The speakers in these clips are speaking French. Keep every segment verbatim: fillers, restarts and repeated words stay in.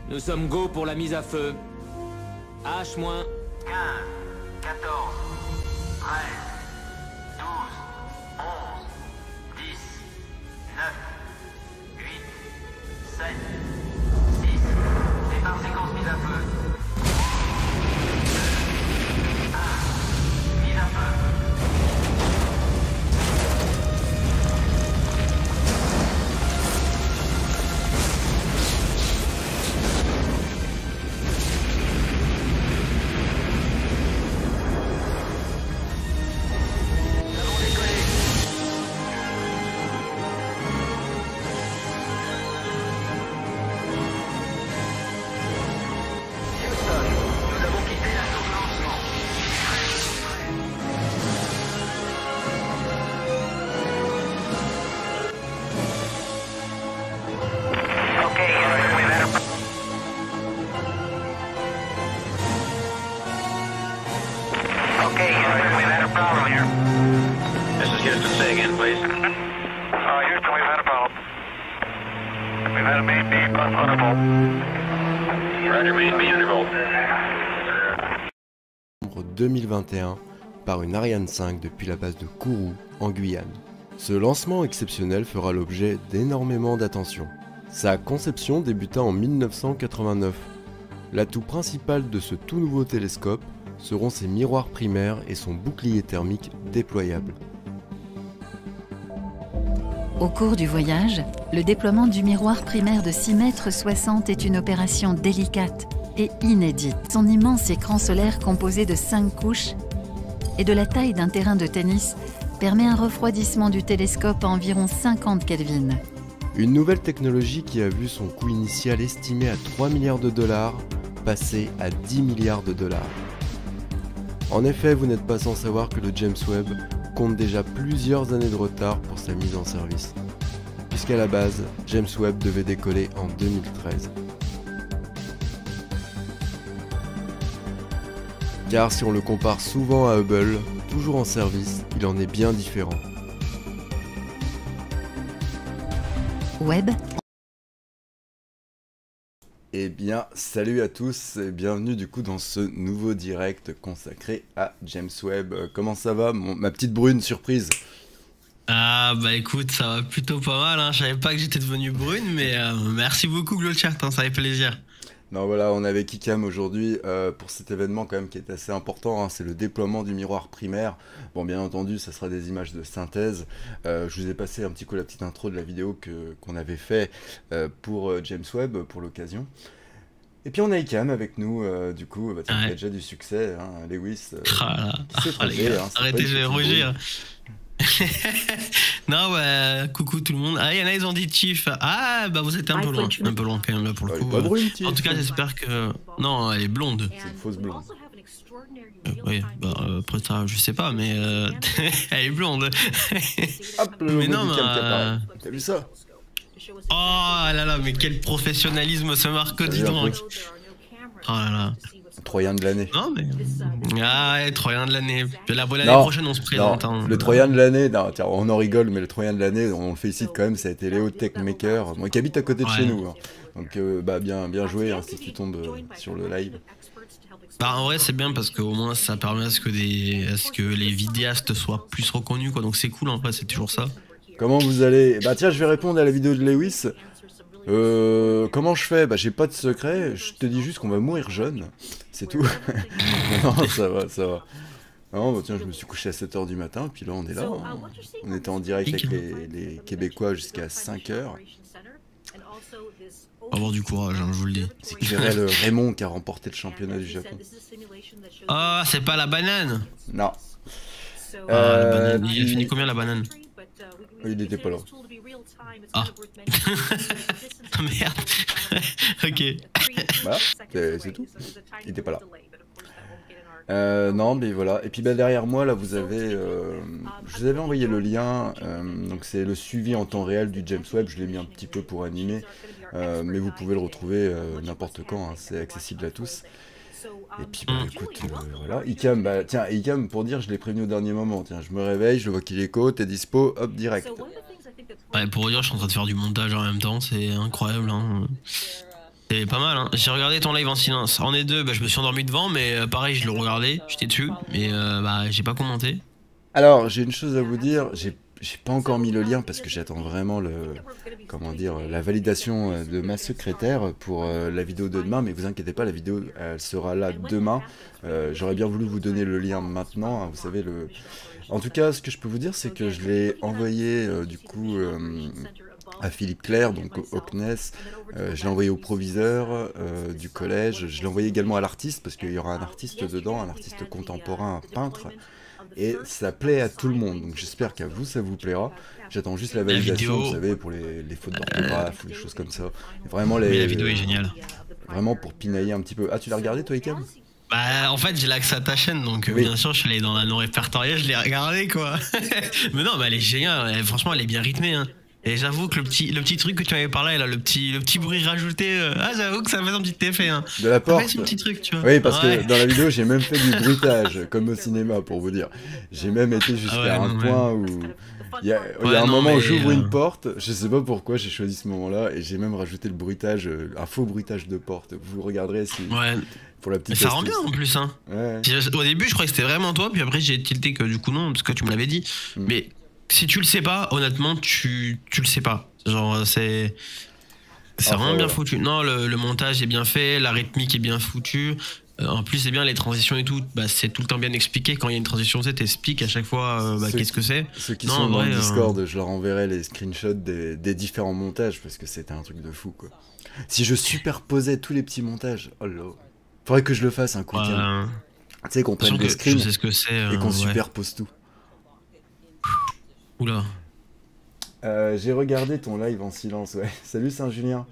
Nous sommes go pour la mise à feu. H-. quinze, quatorze, treize, douze, onze, dix, neuf, huit, sept, six. Départ séquence mise à feu. un. Mise à feu. Okay, Houston, we've had a problem here. This is Houston. Say again, please. Uh, Houston, we've had a problem. We've had a main beam on undervolt. Roger, main beam undervolt. deux mille vingt et un par une Ariane cinq depuis la base de Kourou en Guyane. Ce lancement exceptionnel fera l'objet d'énormément d'attention. Sa conception débuta en mille neuf cent quatre-vingt-neuf. L'atout principal de ce tout nouveau télescope seront ses miroirs primaires et son bouclier thermique déployable. Au cours du voyage, le déploiement du miroir primaire de six mètres soixante est une opération délicate et inédite. Son immense écran solaire composé de cinq couches et de la taille d'un terrain de tennis permet un refroidissement du télescope à environ cinquante Kelvin. Une nouvelle technologie qui a vu son coût initial estimé à trois milliards de dollars passer à dix milliards de dollars. En effet, vous n'êtes pas sans savoir que le James Webb compte déjà plusieurs années de retard pour sa mise en service, puisqu'à la base, James Webb devait décoller en deux mille treize. Car si on le compare souvent à Hubble, toujours en service, il en est bien différent. Webb. Eh bien, salut à tous et bienvenue du coup dans ce nouveau direct consacré à James Webb. Euh, comment ça va, mon, ma petite brune surprise? Ah bah écoute, ça va plutôt pas mal, hein. Je savais pas que j'étais devenu brune, mais euh, merci beaucoup Glowchat, hein, ça fait plaisir. Non voilà, on est avec Icam aujourd'hui euh, pour cet événement quand même qui est assez important, hein, c'est le déploiement du miroir primaire. Bon bien entendu, ça sera des images de synthèse. Euh, je vous ai passé un petit coup la petite intro de la vidéo que qu'on avait fait euh, pour euh, James Webb pour l'occasion. Et puis on a Icam avec nous, euh, du coup, bah, tiens, ouais. Il y a déjà du succès, hein, Lewis. Euh, ah là, ah, les gars, hein, arrêtez, je vais rougir. Non bah coucou tout le monde. Ah il y en a ils ont dit Tiff. Ah bah vous êtes un peu loin, un peu loin quand même là pour le coup. Pas brune, en tout cas j'espère que... Non elle est blonde. C'est une fausse blonde. Euh, oui bah euh, après ça je sais pas mais euh... elle est blonde. Hop le mais non mais... Euh... T'as vu ça? Oh là là mais quel professionnalisme ce Marco dis donc. Oh là là. Troyen de l'année. Non mais... Ah ouais, Troyen de l'année. L'année prochaine on se présente. Non, hein. Le Troyen de l'année, on en rigole, mais le Troyen de l'année, on le félicite quand même, ça a été Léo Techmaker, moi qui habite à côté de ouais. chez nous. Hein. Donc euh, bah bien, bien joué hein, si tu tombes euh, sur le live. Bah en vrai c'est bien parce qu'au moins ça permet à ce que, des... à ce que les vidéastes soient plus reconnus quoi, donc c'est cool en fait, c'est toujours ça. Comment vous allez? Bah tiens, je vais répondre à la vidéo de Lewis. Euh, comment je fais? Bah j'ai pas de secret, je te dis juste qu'on va mourir jeune, c'est tout. Non, ça va, ça va. Non, bah tiens, je me suis couché à sept heures du matin, puis là on est là. Hein. On était en direct avec les, les Québécois jusqu'à cinq heures. Avoir du courage, hein, je vous le dis. C'est que j'irai le Raymond qui a remporté le championnat du Japon. Ah, oh, c'est pas la banane? Non. Ah, euh, la banane. Il a fini combien la banane? Il était pas là. Ah. Merde. Ok. Voilà, c'est tout. Il était pas là. Euh, non, mais voilà. Et puis bah, derrière moi, là, vous avez... Euh, je vous avais envoyé le lien. Euh, donc c'est le suivi en temps réel du James Webb. Je l'ai mis un petit peu pour animer. Euh, mais vous pouvez le retrouver euh, n'importe quand. Hein, c'est accessible à tous. Et puis bah écoute, euh, voilà. Icam, bah tiens, Icam, pour dire, je l'ai prévenu au dernier moment. Tiens, je me réveille, je vois qu'il est co, t'es dispo, hop, direct. Ouais, pour dire, je suis en train de faire du montage en même temps, c'est incroyable. Hein. C'est pas mal, hein. J'ai regardé ton live en silence. En est deux, bah, je me suis endormi devant, mais euh, pareil, je le regardais, j'étais dessus, mais euh, bah, j'ai pas commenté. Alors, j'ai une chose à vous dire, j'ai j'ai pas encore mis le lien parce que j'attends vraiment le, comment dire, la validation de ma secrétaire pour euh, la vidéo de demain, mais vous inquiétez pas, la vidéo elle sera là demain. Euh, J'aurais bien voulu vous donner le lien maintenant, hein, vous savez le. En tout cas, ce que je peux vous dire, c'est que je l'ai envoyé euh, du coup euh, à Philippe Claire, donc au, au C N E S. Euh, je l'ai envoyé au proviseur euh, du collège. Je l'ai envoyé également à l'artiste parce qu'il y aura un artiste dedans, un artiste contemporain, un peintre. Et ça plaît à tout le monde, donc j'espère qu'à vous ça vous plaira. J'attends juste la validation, vidéo... vous savez, pour les, les fautes d'orthographe ou les choses comme ça. Et vraiment les. Mais la vidéo est géniale. Vraiment pour pinailler un petit peu. Ah, tu l'as regardé toi, Icam? Bah en fait j'ai l'accès à ta chaîne donc euh, oui. Bien sûr je suis allé dans la non répertoriée, je l'ai regardé quoi. Mais non mais elle est géniale, elle, franchement elle est bien rythmée hein. Et j'avoue que le petit, le petit truc que tu m'avais parlé là, le petit, le petit bruit rajouté, euh, ah j'avoue que ça fait un petit effet hein. De la porte. Ça fait un petit truc tu vois. Oui parce ouais. que dans la vidéo j'ai même fait du bruitage comme au cinéma pour vous dire. J'ai même été jusqu'à ah ouais, un non, point ouais. où il y a, ouais, il y a un non, moment où j'ouvre euh... une porte, je sais pas pourquoi j'ai choisi ce moment là et j'ai même rajouté le bruitage, un faux bruitage de porte. Vous regarderez si... Ouais. Pour la petite ça rend bien en plus hein. Ouais. Au début je croyais que c'était vraiment toi, puis après j'ai tilté que du coup non, parce que tu me l'avais dit. Mm. Mais si tu le sais pas, honnêtement tu, tu le sais pas. Genre c'est... C'est ah, vraiment bien voilà. foutu. Non, le, le montage est bien fait, la rythmique est bien foutue. Euh, en plus c'est bien les transitions et tout, bah, c'est tout le temps bien expliqué. Quand il y a une transition, tu t'expliques à chaque fois euh, bah, qu'est-ce que c'est. Ceux qui non, sont dans vrai, le Discord, euh... je leur enverrai les screenshots des, des différents montages parce que c'était un truc de fou quoi. Si je superposais tous les petits montages, oh là. Faudrait que je le fasse un coup. Euh... Tu sais qu'on prenne des screens ce que euh, et qu'on ouais. superpose tout. Oula. Euh, J'ai regardé ton live en silence, ouais. Salut Saint-Julien.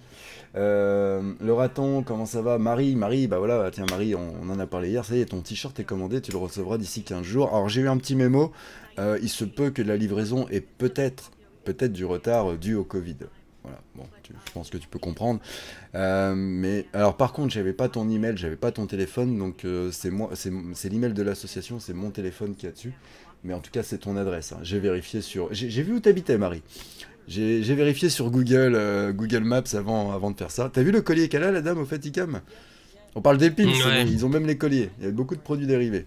Euh, le raton, comment ça va? Marie, Marie, bah voilà, tiens Marie, on, on en a parlé hier, ça y est, ton t-shirt est commandé, tu le recevras d'ici quinze jours. Alors j'ai eu un petit mémo, euh, il se peut que la livraison ait peut-être, peut-être du retard dû au Covid. Voilà, bon, tu, je pense que tu peux comprendre. Euh, mais alors par contre, j'avais pas ton email, j'avais pas ton téléphone, donc euh, c'est moi, c'est l'email de l'association, c'est mon téléphone qui est dessus. Mais en tout cas, c'est ton adresse. Hein. J'ai vérifié sur, j'ai vu où t'habitais, Marie. J'ai vérifié sur Google, euh, Google Maps avant, avant de faire ça. T'as vu le collier qu'elle a, la dame, au fait, Icam? On parle des pins, ouais. Bon, ils ont même les colliers. Il y a beaucoup de produits dérivés.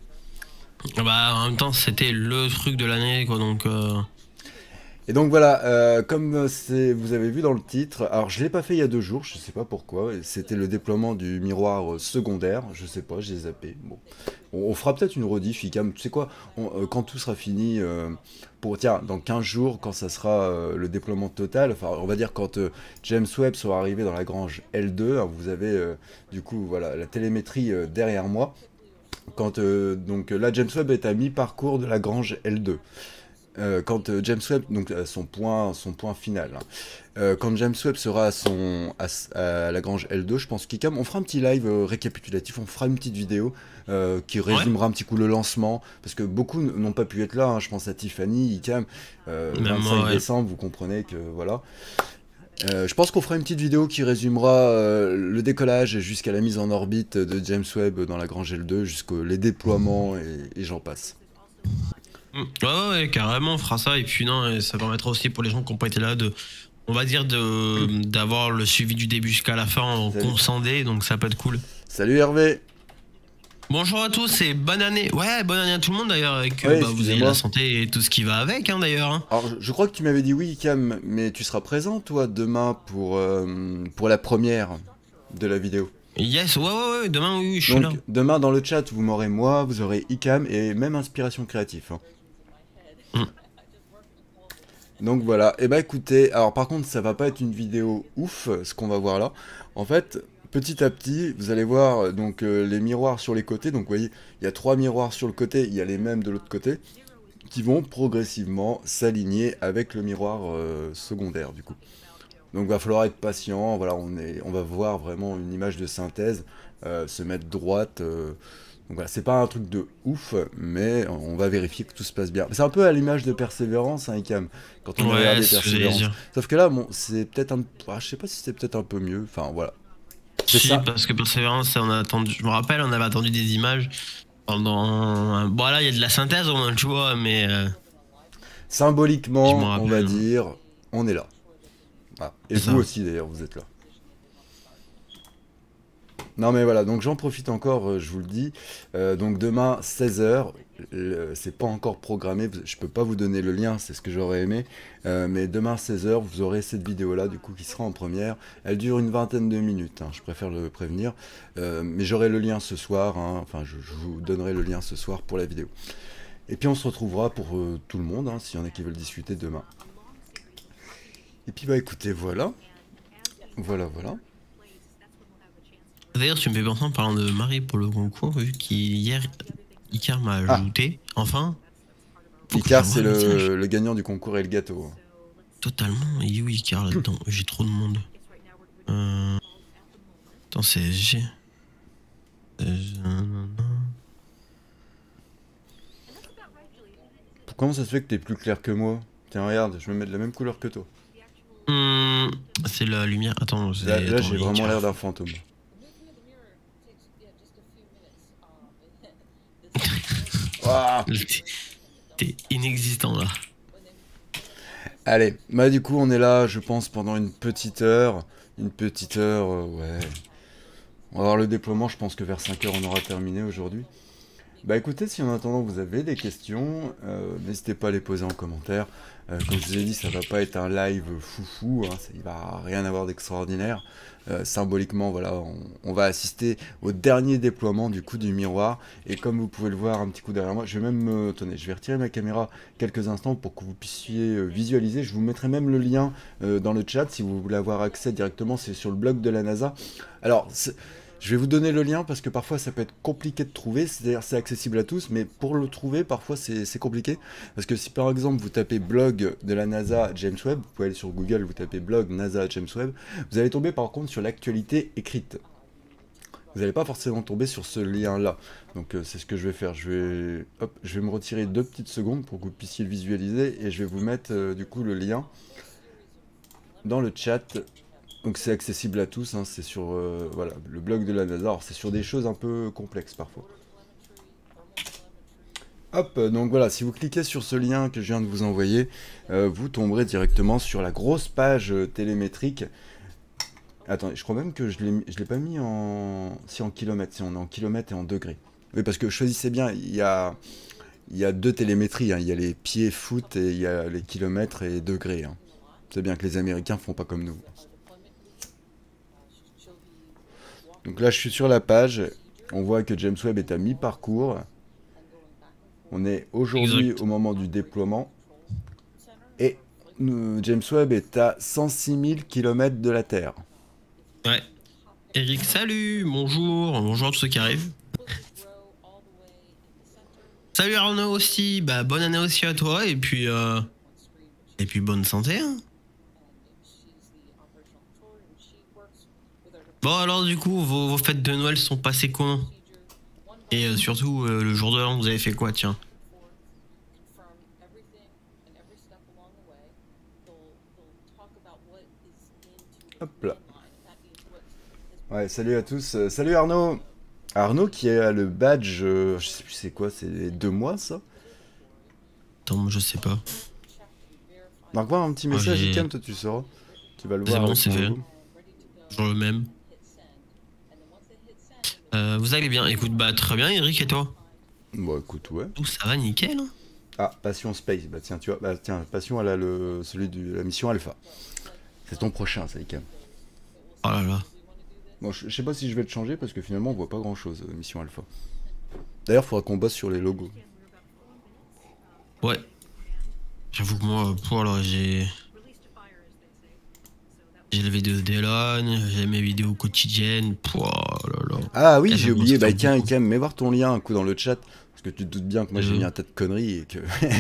Bah, en même temps, c'était le truc de l'année, quoi, donc... Euh... Et donc voilà, euh, comme vous avez vu dans le titre, alors je l'ai pas fait il y a deux jours, je sais pas pourquoi, c'était le déploiement du miroir secondaire, je sais pas, j'ai zappé. Bon, on, on fera peut-être une rediff, Icam, tu sais quoi, on, euh, quand tout sera fini, euh, pour tiens, dans quinze jours, quand ça sera euh, le déploiement total, enfin on va dire quand euh, James Webb sera arrivé dans la grange L deux, hein, vous avez euh, du coup voilà la télémétrie euh, derrière moi, quand euh, donc là James Webb est à mi-parcours de la grange L deux. Euh, quand euh, James Webb, donc à son point, son point final, hein. euh, quand James Webb sera à, son, à, à la grange L deux, je pense qu'Icam, on fera un petit live euh, récapitulatif, on fera une petite vidéo euh, qui résumera ouais. un petit coup le lancement, parce que beaucoup n'ont pas pu être là, hein. Je pense à Tiffany, Icam, euh, vingt-cinq décembre, vous comprenez que voilà. Euh, je pense qu'on fera une petite vidéo qui résumera euh, le décollage jusqu'à la mise en orbite de James Webb dans la grange L deux, jusqu'aux les déploiements et, et j'en passe. Ouais, ouais, carrément, on fera ça. Et puis, non, ça permettra aussi pour les gens qui n'ont pas été là de, on va dire, de d'avoir le suivi du début jusqu'à la fin en conscindé. Donc, ça peut être cool. Salut Hervé. Bonjour à tous et bonne année. Ouais, bonne année à tout le monde d'ailleurs. Avec ouais, bah, vous avez la santé et tout ce qui va avec, hein, d'ailleurs. Hein. Alors, je, je crois que tu m'avais dit oui, Cam, mais tu seras présent, toi, demain pour, euh, pour la première de la vidéo. Yes, ouais, ouais, ouais, demain, oui, je suis donc, là. Demain, dans le chat, vous m'aurez moi, vous aurez Icam et même Inspiration Créative. Hein. Mm. Donc voilà, et bah écoutez, alors par contre ça va pas être une vidéo ouf ce qu'on va voir là. En fait, petit à petit, vous allez voir donc euh, les miroirs sur les côtés. Donc vous voyez, il y a trois miroirs sur le côté, il y a les mêmes de l'autre côté, qui vont progressivement s'aligner avec le miroir euh, secondaire du coup. Donc il va falloir être patient, voilà, on, est, on va voir vraiment une image de synthèse euh, se mettre droite. Euh, Donc voilà, c'est pas un truc de ouf, mais on va vérifier que tout se passe bien. C'est un peu à l'image de Persévérance, hein, Icam, quand on ouais, a regardé Persévérance. Sauf que là, bon, c'est peut-être un... Ah, je sais pas si c'est peut-être un peu mieux, enfin voilà. Si, ça. Parce que Persévérance, on a attendu... je me rappelle, on avait attendu des images pendant... Bon là, il y a de la synthèse au moins, tu vois, mais... Euh... Symboliquement, on va dire, on est là. Ah. Et vous ça. aussi d'ailleurs, vous êtes là. Non mais voilà, donc j'en profite encore, euh, je vous le dis. Euh, donc demain, seize heures, c'est pas encore programmé, je peux pas vous donner le lien, c'est ce que j'aurais aimé. Euh, mais demain, seize heures, vous aurez cette vidéo-là, du coup, qui sera en première. Elle dure une vingtaine de minutes, hein, je préfère le prévenir. Euh, mais j'aurai le lien ce soir, hein, enfin, je, je vous donnerai le lien ce soir pour la vidéo. Et puis on se retrouvera pour euh, tout le monde, hein, s'il y en a qui veulent discuter demain. Et puis bah écoutez, voilà. Voilà, voilà. D'ailleurs, tu me fais penser en parlant de Marie pour le concours, vu qu'hier, Icar m'a Ah. ajouté, enfin. Icar, c'est le, le gagnant du concours et le gâteau. Totalement, il est où Icar là-dedans? J'ai trop de monde. Euh... Attends, c'est S G. Comment ça se fait que t'es plus clair que moi? Tiens, regarde, je vais mettre la même couleur que toi. Mmh, c'est la lumière. Attends, là, là j'ai vraiment l'air d'un fantôme. Wow. T'es inexistant là. Allez, bah du coup on est là, je pense, pendant une petite heure. Une petite heure, euh, ouais. On va voir le déploiement, je pense que vers cinq heures on aura terminé aujourd'hui. Bah écoutez, si en attendant vous avez des questions, euh, n'hésitez pas à les poser en commentaire. Euh, comme je vous ai dit, ça va pas être un live foufou, hein, ça, il va rien avoir d'extraordinaire. Euh, symboliquement, voilà, on, on va assister au dernier déploiement du coup du miroir. Et comme vous pouvez le voir un petit coup derrière moi, je vais même, euh, attendez, je vais retirer ma caméra quelques instants pour que vous puissiez euh, visualiser. Je vous mettrai même le lien euh, dans le chat si vous voulez avoir accès directement, c'est sur le blog de la NASA. Alors, je vais vous donner le lien parce que parfois ça peut être compliqué de trouver, c'est-à-dire c'est accessible à tous, mais pour le trouver parfois c'est compliqué. Parce que si par exemple vous tapez blog de la NASA James Webb, vous pouvez aller sur Google, vous tapez blog NASA James Webb, vous allez tomber par contre sur l'actualité écrite. Vous n'allez pas forcément tomber sur ce lien-là. Donc euh, c'est ce que je vais faire. Je vais, hop, je vais me retirer deux petites secondes pour que vous puissiez le visualiser et je vais vous mettre euh, du coup le lien dans le chat. Donc c'est accessible à tous, hein, c'est sur euh, voilà, le blog de la NASA. Alors c'est sur des choses un peu complexes parfois. Hop, donc voilà, si vous cliquez sur ce lien que je viens de vous envoyer, euh, vous tomberez directement sur la grosse page euh, télémétrique. Attendez, je crois même que je ne l'ai pas mis en... Si, en kilomètres, si on est en kilomètres et en degrés. Oui, parce que choisissez bien, il y a, il y a deux télémétries, hein. Il y a les pieds, foot, et il y a les kilomètres et degrés. Hein. C'est bien que les Américains font pas comme nous. Donc là, je suis sur la page. On voit que James Webb est à mi-parcours. On est aujourd'hui au moment du déploiement. Et nous, James Webb est à cent six mille kilomètres de la Terre. Ouais. Eric, salut, bonjour, bonjour à tous ceux qui arrivent. Salut Arnaud aussi, bah bonne année aussi à toi et puis euh, et puis bonne santé. Hein. Bon alors du coup vos, vos fêtes de Noël sont passées comment? Et euh, surtout euh, le jour de l'an vous avez fait quoi tiens? Hop là. Ouais, salut à tous. Euh, salut Arnaud. Arnaud qui a le badge, euh, je sais plus c'est quoi, c'est deux mois ça? Attends, je sais pas. Marque voir un petit message, oh, Icam, toi tu sauras. Tu vas le voir. C'est bon, c'est fait. Toujours le même. Euh, vous allez bien? Écoute, bah très bien Eric et toi? Bon écoute, ouais. Tout ça va nickel. Hein. Ah, Passion Space, bah tiens, tu vois, bah tiens, Passion elle a le, celui de la mission Alpha. C'est ton prochain ça, Icam. Oh là là. Bon, je, je sais pas si je vais le changer parce que finalement on voit pas grand chose, euh, mission Alpha. D'ailleurs, faudra qu'on bosse sur les logos. Ouais. J'avoue que moi, pour alors j'ai... J'ai la vidéo d'Elon, j'ai mes vidéos quotidiennes. Pouah, là là. Ah oui, j'ai oublié. Bah tiens, Icam, mets voir ton lien un coup dans le chat. Parce que tu te doutes bien que moi j'ai mis un tas de conneries et que.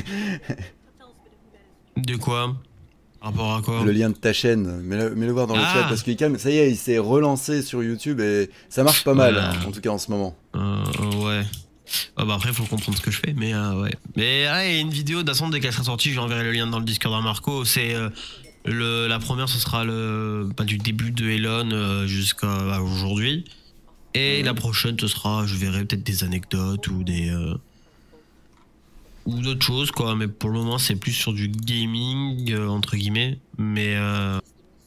De quoi? Par rapport à quoi? Le lien de ta chaîne. Mets-le mets voir dans le ah. chat. Parce que Icam, ça y est, il s'est relancé sur YouTube et ça marche pas mal, ouais. hein, en tout cas en ce moment. Euh, ouais. Ah bah après, faut comprendre ce que je fais, mais euh, ouais. Mais ah, il y a une vidéo, d'assaut dès qu'elle sera sortie, j'enverrai le lien dans le Discord à Marco. C'est. Euh, Le, la première ce sera le bah, du début de Elon euh, jusqu'à bah, aujourd'hui et mmh. la prochaine ce sera je verrai peut-être des anecdotes ou des euh, ou d'autres choses quoi mais pour le moment c'est plus sur du gaming euh, entre guillemets mais euh,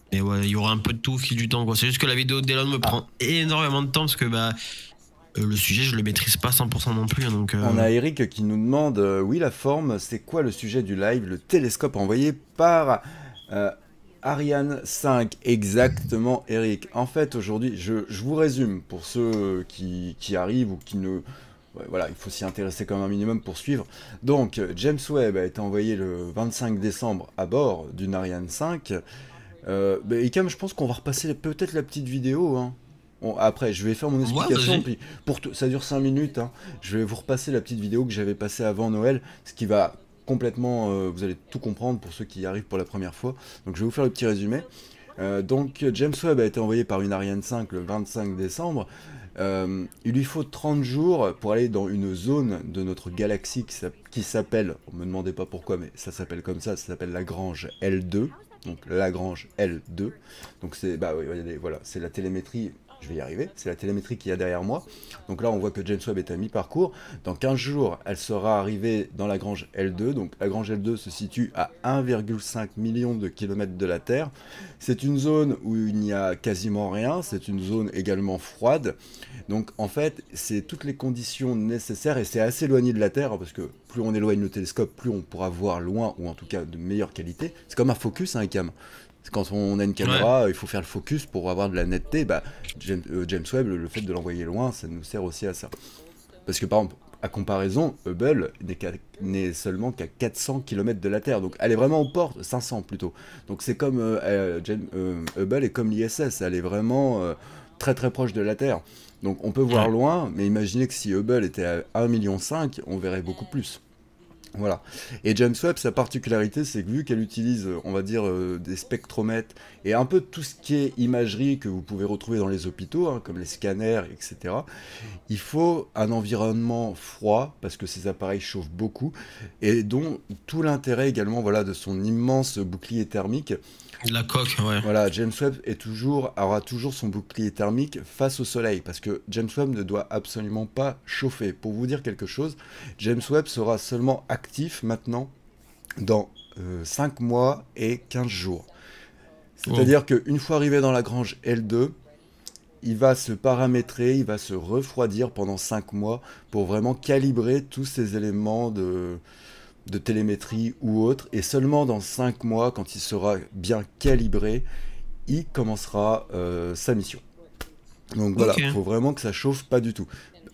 Et ouais, il y aura un peu de tout au fil du temps, quoi. C'est juste que la vidéo d'Elon me prend ah. énormément de temps parce que bah euh, le sujet, je le maîtrise pas cent pour cent non plus. Donc, euh... On a Eric qui nous demande euh, oui, la forme, c'est quoi le sujet du live? Le télescope envoyé par euh, Ariane cinq. Exactement, Eric. En fait, aujourd'hui, je, je vous résume pour ceux qui, qui arrivent ou qui ne. Ouais, voilà, il faut s'y intéresser comme un minimum pour suivre. Donc, James Webb a été envoyé le vingt-cinq décembre à bord d'une Ariane cinq. Euh, bah, et comme je pense qu'on va repasser peut-être la petite vidéo. Hein. Bon, après, je vais faire mon explication. Ouais, puis pour ça dure cinq minutes. Hein. Je vais vous repasser la petite vidéo que j'avais passée avant Noël, ce qui va complètement. Euh, vous allez tout comprendre pour ceux qui y arrivent pour la première fois. Donc, je vais vous faire le petit résumé. Euh, donc, James Webb a été envoyé par une Ariane cinq le vingt-cinq décembre. Euh, il lui faut trente jours pour aller dans une zone de notre galaxie qui s'appelle, on me demandez pas pourquoi, mais ça s'appelle comme ça, ça s'appelle Lagrange L deux, donc Lagrange L deux, donc c'est bah, oui, voilà, c'est la télémétrie, je vais y arriver, c'est la télémétrie qu'il y a derrière moi, donc là on voit que James Webb est à mi-parcours, dans quinze jours elle sera arrivée dans Lagrange L deux, donc Lagrange L deux se situe à un virgule cinq million de kilomètres de la Terre, c'est une zone où il n'y a quasiment rien, c'est une zone également froide, donc en fait c'est toutes les conditions nécessaires et c'est assez éloigné de la Terre parce que plus on éloigne le télescope, plus on pourra voir loin ou en tout cas de meilleure qualité, c'est comme un focus, hein, cam. Quand on a une caméra, ouais. il faut faire le focus pour avoir de la netteté. Bah, James, euh, James Webb, le fait de l'envoyer loin, ça nous sert aussi à ça. Parce que par exemple, à comparaison, Hubble n'est seulement qu'à quatre cents kilomètres de la Terre. Donc elle est vraiment aux portes, cinq cents plutôt. Donc c'est comme euh, euh, James, euh, Hubble est comme l'I S S, elle est vraiment euh, très très proche de la Terre. Donc on peut voir loin, mais imaginez que si Hubble était à un virgule cinq million, on verrait beaucoup plus. Voilà. Et James Webb, sa particularité, c'est que vu qu'elle utilise, on va dire, euh, des spectromètres et un peu tout ce qui est imagerie que vous pouvez retrouver dans les hôpitaux, hein, comme les scanners, et cetera, il faut un environnement froid, parce que ces appareils chauffent beaucoup, et dont tout l'intérêt également voilà, de son immense bouclier thermique. La coque, ouais. Voilà, James Webb est toujours, aura toujours son bouclier thermique face au soleil, parce que James Webb ne doit absolument pas chauffer. Pour vous dire quelque chose, James Webb sera seulement actif maintenant dans euh, cinq mois et quinze jours. C'est-à-dire oh. qu'une fois arrivé dans Lagrange L deux, il va se paramétrer, il va se refroidir pendant cinq mois pour vraiment calibrer tous ces éléments de... de télémétrie ou autre, et seulement dans cinq mois, quand il sera bien calibré, il commencera euh, sa mission. Donc voilà, il okay. faut vraiment que ça chauffe pas du tout.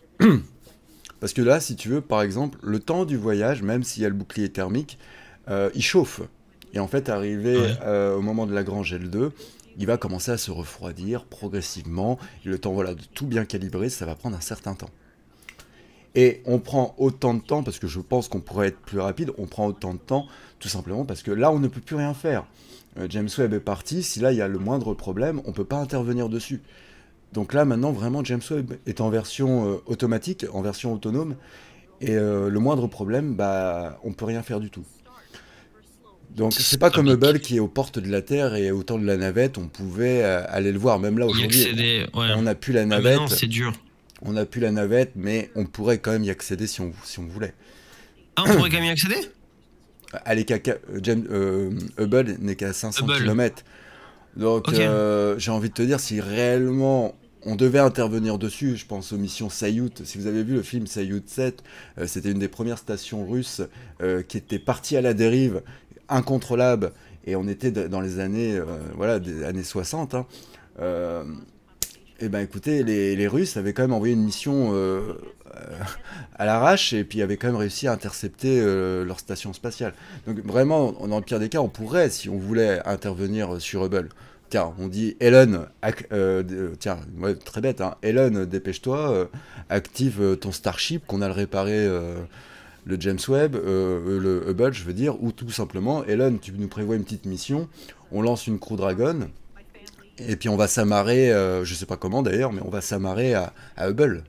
Parce que là, si tu veux, par exemple, le temps du voyage, même s'il y a le bouclier thermique, euh, il chauffe. Et en fait, arrivé ouais. euh, au moment de Lagrange L deux, il va commencer à se refroidir progressivement. Et le temps voilà, de tout bien calibrer, ça va prendre un certain temps. Et on prend autant de temps, parce que je pense qu'on pourrait être plus rapide, on prend autant de temps, tout simplement parce que là, on ne peut plus rien faire. Euh, James Webb est parti, si là, il y a le moindre problème, on ne peut pas intervenir dessus. Donc là, maintenant, vraiment, James Webb est en version euh, automatique, en version autonome, et euh, le moindre problème, bah, on ne peut rien faire du tout. Donc c'est pas comme Hubble qui est aux portes de la Terre, et au temps de la navette, on pouvait euh, aller le voir. Même là, aujourd'hui, on n'a ouais. plus la navette. Ah, non, c'est dur. On n'a plus la navette, mais on pourrait quand même y accéder si on, si on voulait. Ah, on pourrait quand même y accéder ? Allez, James, euh, Hubble n'est qu'à cinq cents kilomètres. Donc, okay. euh, j'ai envie de te dire, si réellement on devait intervenir dessus, je pense aux missions Salyut. Si vous avez vu le film Salyut sept, euh, c'était une des premières stations russes euh, qui était partie à la dérive, incontrôlable, et on était dans les années, euh, voilà, des années soixante, hein. Euh, Eh ben écoutez, les, les Russes avaient quand même envoyé une mission euh, euh, à l'arrache et puis avaient quand même réussi à intercepter euh, leur station spatiale. Donc vraiment, dans le pire des cas, on pourrait, si on voulait intervenir sur Hubble. Tiens, on dit Elon, euh, euh, tiens, ouais, très bête, hein, Elon, dépêche-toi, euh, active euh, ton Starship qu'on a le réparé, euh, le James Webb, euh, le Hubble, je veux dire, ou tout simplement, Elon, tu nous prévois une petite mission, on lance une Crew Dragon. Et puis on va s'amarrer, euh, je sais pas comment d'ailleurs, mais on va s'amarrer à, à Hubble.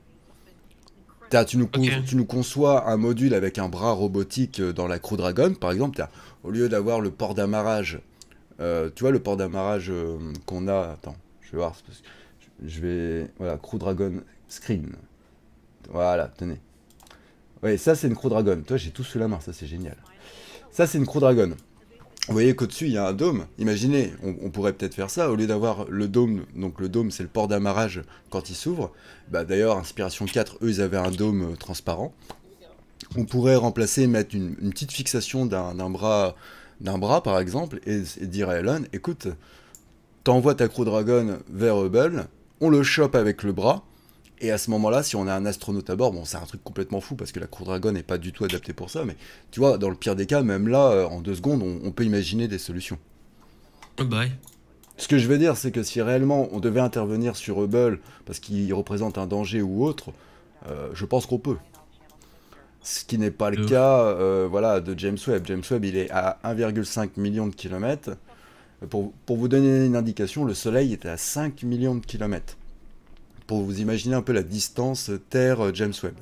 Tu nous, okay. tu nous conçois un module avec un bras robotique dans la Crew Dragon, par exemple, au lieu d'avoir le port d'amarrage, euh, tu vois le port d'amarrage euh, qu'on a, attends, je vais voir, parce que je vais, voilà, Crew Dragon Screen, voilà, tenez. Oui, ça c'est une Crew Dragon, toi j'ai tout sous la main, ça c'est génial. Ça c'est une Crew Dragon. vous voyez qu'au-dessus, il y a un dôme. Imaginez, on, on pourrait peut-être faire ça, au lieu d'avoir le dôme, donc le dôme, c'est le port d'amarrage quand il s'ouvre. Bah, d'ailleurs, Inspiration quatre, eux, ils avaient un dôme euh, transparent. On pourrait remplacer, mettre une, une petite fixation d'un bras, d'un bras, par exemple, et, et dire à Elon, écoute, t'envoies ta Crew Dragon vers Hubble, on le chope avec le bras, et à ce moment-là, si on a un astronaute à bord, bon, c'est un truc complètement fou, parce que la Crew Dragon n'est pas du tout adaptée pour ça, mais tu vois, dans le pire des cas, même là, en deux secondes, on, on peut imaginer des solutions. Bah ouais. Ce que je veux dire, c'est que si réellement on devait intervenir sur Hubble, parce qu'il représente un danger ou autre, euh, je pense qu'on peut. Ce qui n'est pas le euh. cas euh, voilà, de James Webb. James Webb, il est à un virgule cinq million de kilomètres. Pour, pour vous donner une indication, le Soleil est à cinq millions de kilomètres. Pour vous imaginer un peu la distance Terre-James Webb.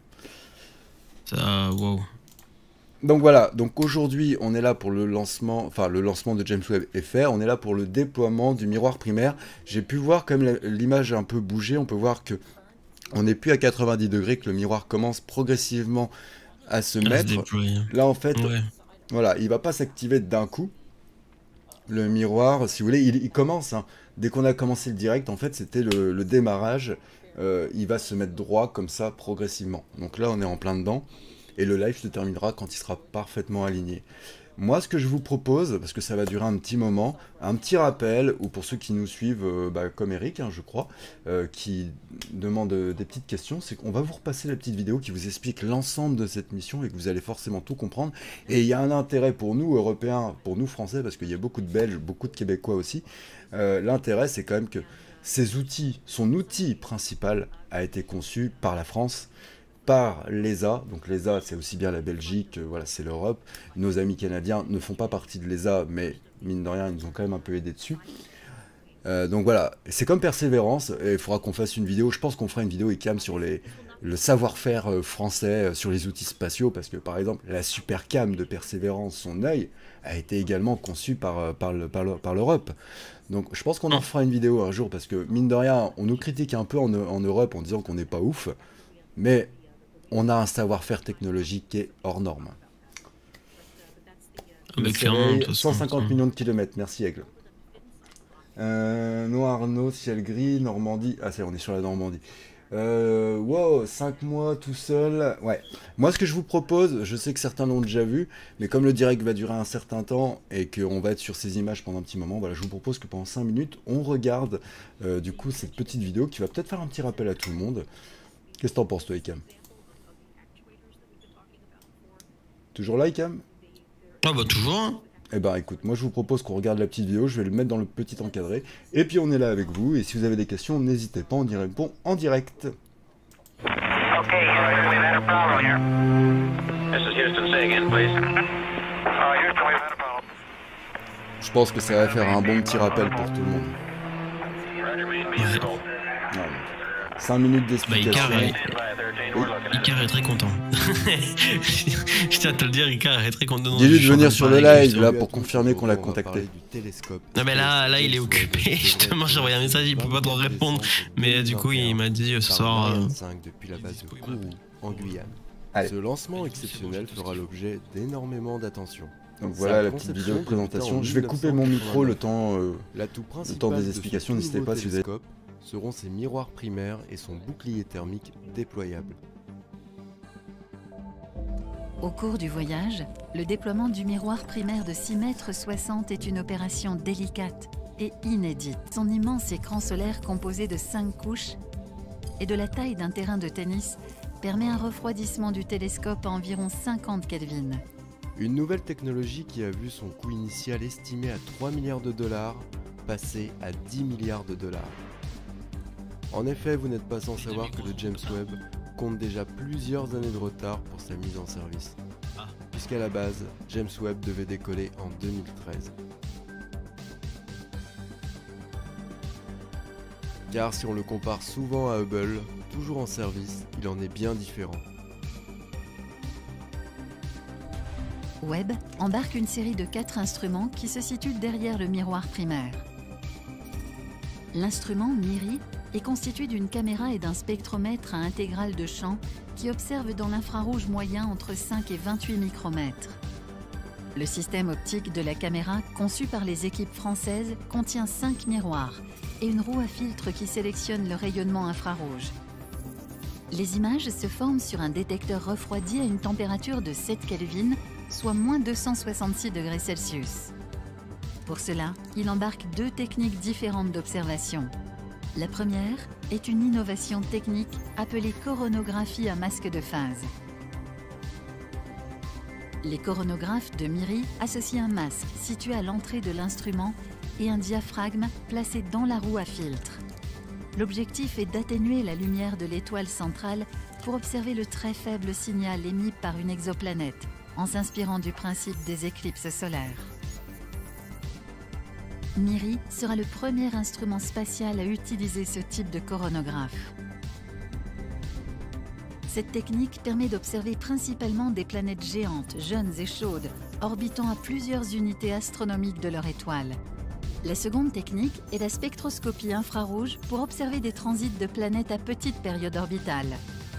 Ça, wow. Donc voilà, donc aujourd'hui, on est là pour le lancement, enfin le lancement de James Webb est fait, on est là pour le déploiement du miroir primaire. J'ai pu voir, comme l'image a un peu bougé, on peut voir que on n'est plus à quatre-vingt-dix degrés, que le miroir commence progressivement à se à mettre. Se là, en fait, ouais. Voilà, il va pas s'activer d'un coup. Le miroir, si vous voulez, il, il commence. Hein. Dès qu'on a commencé le direct, en fait, c'était le, le démarrage. Euh, il va se mettre droit comme ça, progressivement. Donc là, on est en plein dedans. Et le live se terminera quand il sera parfaitement aligné. Moi, ce que je vous propose, parce que ça va durer un petit moment, un petit rappel, ou pour ceux qui nous suivent, euh, bah, comme Eric, hein, je crois, euh, qui demande euh, des petites questions, c'est qu'on va vous repasser la petite vidéo qui vous explique l'ensemble de cette mission et que vous allez forcément tout comprendre. Et il y a un intérêt pour nous, Européens, pour nous, Français, parce qu'il y a beaucoup de Belges, beaucoup de Québécois aussi. Euh, L'intérêt, c'est quand même que ces outils, son outil principal a été conçu par la France, par l'E S A, donc l'E S A c'est aussi bien la Belgique, euh, voilà, c'est l'Europe. Nos amis canadiens ne font pas partie de l'E S A, mais mine de rien, ils nous ont quand même un peu aidé dessus. Euh, donc voilà, c'est comme Persévérance, et il faudra qu'on fasse une vidéo, je pense qu'on fera une vidéo Icam sur les, le savoir-faire français, sur les outils spatiaux, parce que par exemple, la super cam de Persévérance, son œil, a été également conçu par, par, le, par, le, par l'Europe. Donc je pense qu'on en fera une vidéo un jour, parce que mine de rien, on nous critique un peu en, en Europe en disant qu'on n'est pas ouf, mais on a un savoir-faire technologique qui est hors norme. Mais soleil, cent cinquante millions de kilomètres, merci Aigle. Euh, Noir, Arnaud, ciel gris, Normandie. Ah, c'est on est sur la Normandie. Euh, wow, cinq mois tout seul. Ouais. Moi, ce que je vous propose, je sais que certains l'ont déjà vu, mais comme le direct va durer un certain temps et qu'on va être sur ces images pendant un petit moment, voilà, je vous propose que pendant cinq minutes, on regarde euh, du coup cette petite vidéo qui va peut-être faire un petit rappel à tout le monde. Qu'est-ce que t'en penses, toi, Icam? Toujours là, Icam? Ah bah toujours. Hein. Eh ben écoute, moi je vous propose qu'on regarde la petite vidéo, je vais le mettre dans le petit encadré, et puis on est là avec vous, et si vous avez des questions, n'hésitez pas, on y répond en direct. Okay, we've had a problem here. This is Houston, say again, please. Uh, Houston, we've had a problem. Je pense que ça va faire un bon petit rappel pour tout le monde. Ouais. cinq minutes d'explication. Bah, Icar est très content. Je tiens à te le dire, Icar est très content. Dis-lui de venir sur le live là pour confirmer qu'on l'a contacté. Non mais là, là il est occupé. Justement, j'ai envoyé un message, il peut pas te répondre. Mais du coup, il m'a dit ce soir. Euh... depuis la base de Kourou en Guyane. Allez. Ce lancement exceptionnel fera l'objet d'énormément d'attention. Donc voilà la petite vidéo de présentation. Je vais couper mon micro le temps, euh, le temps des explications. N'hésitez pas si vous avez. Seront ses miroirs primaires et son bouclier thermique déployable. Au cours du voyage, le déploiement du miroir primaire de six mètres soixante est une opération délicate et inédite. Son immense écran solaire composé de cinq couches et de la taille d'un terrain de tennis permet un refroidissement du télescope à environ cinquante Kelvin. Une nouvelle technologie qui a vu son coût initial estimé à trois milliards de dollars passer à dix milliards de dollars. En effet, vous n'êtes pas sans savoir que le James Webb compte déjà plusieurs années de retard pour sa mise en service, puisqu'à la base, James Webb devait décoller en deux mille treize. Car si on le compare souvent à Hubble, toujours en service, il en est bien différent. Webb embarque une série de quatre instruments qui se situent derrière le miroir primaire. L'instrument MIRI est constitué d'une caméra et d'un spectromètre à intégrale de champ qui observe dans l'infrarouge moyen entre cinq et vingt-huit micromètres. Le système optique de la caméra, conçu par les équipes françaises, contient cinq miroirs et une roue à filtre qui sélectionne le rayonnement infrarouge. Les images se forment sur un détecteur refroidi à une température de sept Kelvin, soit moins deux cent soixante-six degrés Celsius. Pour cela, il embarque deux techniques différentes d'observation. La première est une innovation technique appelée coronographie à masque de phase. Les coronographes de MIRI associent un masque situé à l'entrée de l'instrument et un diaphragme placé dans la roue à filtre. L'objectif est d'atténuer la lumière de l'étoile centrale pour observer le très faible signal émis par une exoplanète, en s'inspirant du principe des éclipses solaires. MIRI sera le premier instrument spatial à utiliser ce type de coronographe. Cette technique permet d'observer principalement des planètes géantes, jeunes et chaudes, orbitant à plusieurs unités astronomiques de leur étoile. La seconde technique est la spectroscopie infrarouge pour observer des transits de planètes à petite période orbitale.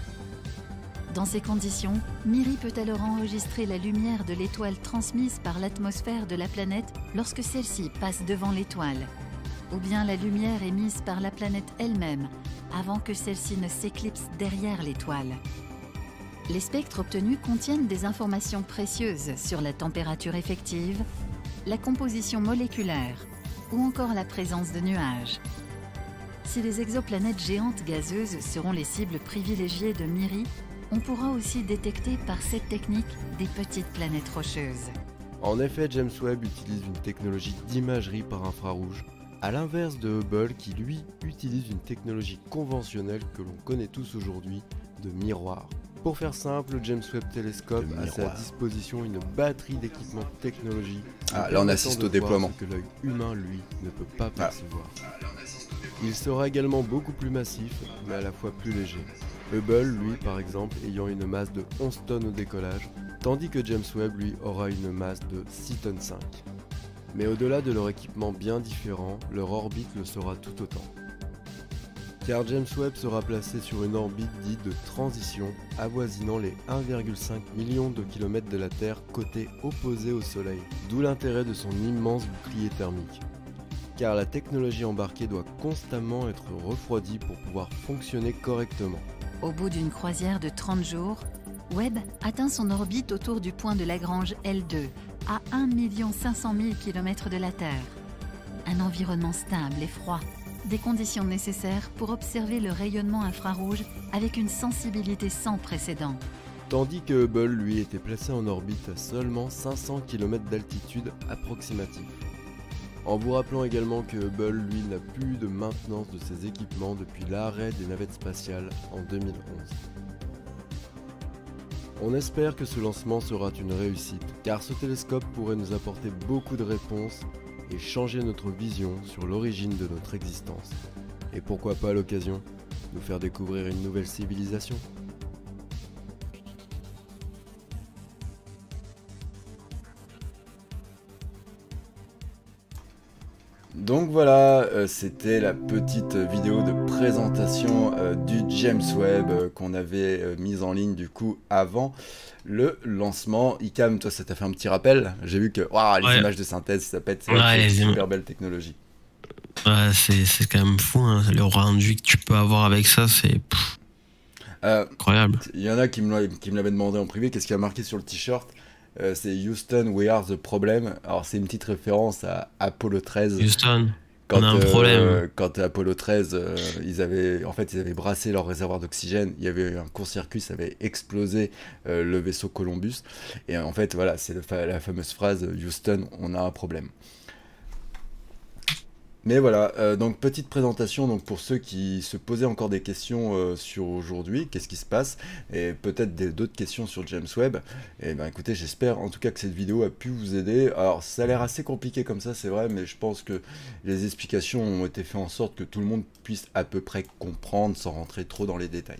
Dans ces conditions, MIRI peut alors enregistrer la lumière de l'étoile transmise par l'atmosphère de la planète lorsque celle-ci passe devant l'étoile, ou bien la lumière émise par la planète elle-même avant que celle-ci ne s'éclipse derrière l'étoile. Les spectres obtenus contiennent des informations précieuses sur la température effective, la composition moléculaire ou encore la présence de nuages. Si les exoplanètes géantes gazeuses seront les cibles privilégiées de MIRI, on pourra aussi détecter par cette technique des petites planètes rocheuses. En effet, James Webb utilise une technologie d'imagerie par infrarouge, à l'inverse de Hubble qui lui utilise une technologie conventionnelle que l'on connaît tous aujourd'hui, de miroir. Pour faire simple, le James Webb Telescope a à sa disposition une batterie d'équipements technologiques. Ah, là on assiste au déploiement. Que l'œil humain, lui, ne peut pas percevoir. Ah. Il sera également beaucoup plus massif, mais à la fois plus léger. Hubble, lui, par exemple, ayant une masse de onze tonnes au décollage, tandis que James Webb, lui, aura une masse de six tonnes cinq. Mais au-delà de leur équipement bien différent, leur orbite le sera tout autant. Car James Webb sera placé sur une orbite dite de transition, avoisinant les un virgule cinq million de kilomètres de la Terre côté opposé au Soleil, d'où l'intérêt de son immense bouclier thermique. Car la technologie embarquée doit constamment être refroidie pour pouvoir fonctionner correctement. Au bout d'une croisière de trente jours, Webb atteint son orbite autour du point de Lagrange L deux, à un million cinq cent mille kilomètres de la Terre. Un environnement stable et froid, des conditions nécessaires pour observer le rayonnement infrarouge avec une sensibilité sans précédent. Tandis que Hubble, lui, était placé en orbite à seulement cinq cents kilomètres d'altitude approximative. En vous rappelant également que Hubble, lui, n'a plus de maintenance de ses équipements depuis l'arrêt des navettes spatiales en deux mille onze. On espère que ce lancement sera une réussite, car ce télescope pourrait nous apporter beaucoup de réponses et changer notre vision sur l'origine de notre existence. Et pourquoi pas à l'occasion, nous faire découvrir une nouvelle civilisation. Donc voilà, euh, c'était la petite vidéo de présentation euh, du James Webb euh, qu'on avait euh, mise en ligne du coup avant le lancement. Icam, toi ça t'a fait un petit rappel? J'ai vu que wow, les ouais. images de synthèse ça pète, c'est ouais, une super im... belle technologie. Ouais, c'est quand même fou, hein. Le rendu que tu peux avoir avec ça, c'est euh, incroyable. Il y en a qui me l'avaient demandé en privé, qu'est-ce qu'il y a marqué sur le t-shirt? Euh, c'est Houston, we are the problem. Alors c'est une petite référence à Apollo treize. Houston, quand, on a un euh, problème. Quand Apollo treize, euh, ils avaient, en fait, ils avaient brassé leur réservoir d'oxygène. Il y avait eu un court-circuit, ça avait explosé euh, le vaisseau Columbus. Et en fait, voilà, c'est la fameuse phrase Houston, on a un problème. Mais voilà, euh, donc petite présentation donc pour ceux qui se posaient encore des questions euh, sur aujourd'hui, qu'est-ce qui se passe, et peut-être d'autres questions sur James Webb. Et ben écoutez, j'espère en tout cas que cette vidéo a pu vous aider. Alors ça a l'air assez compliqué comme ça, c'est vrai, mais je pense que les explications ont été faites en sorte que tout le monde puisse à peu près comprendre sans rentrer trop dans les détails.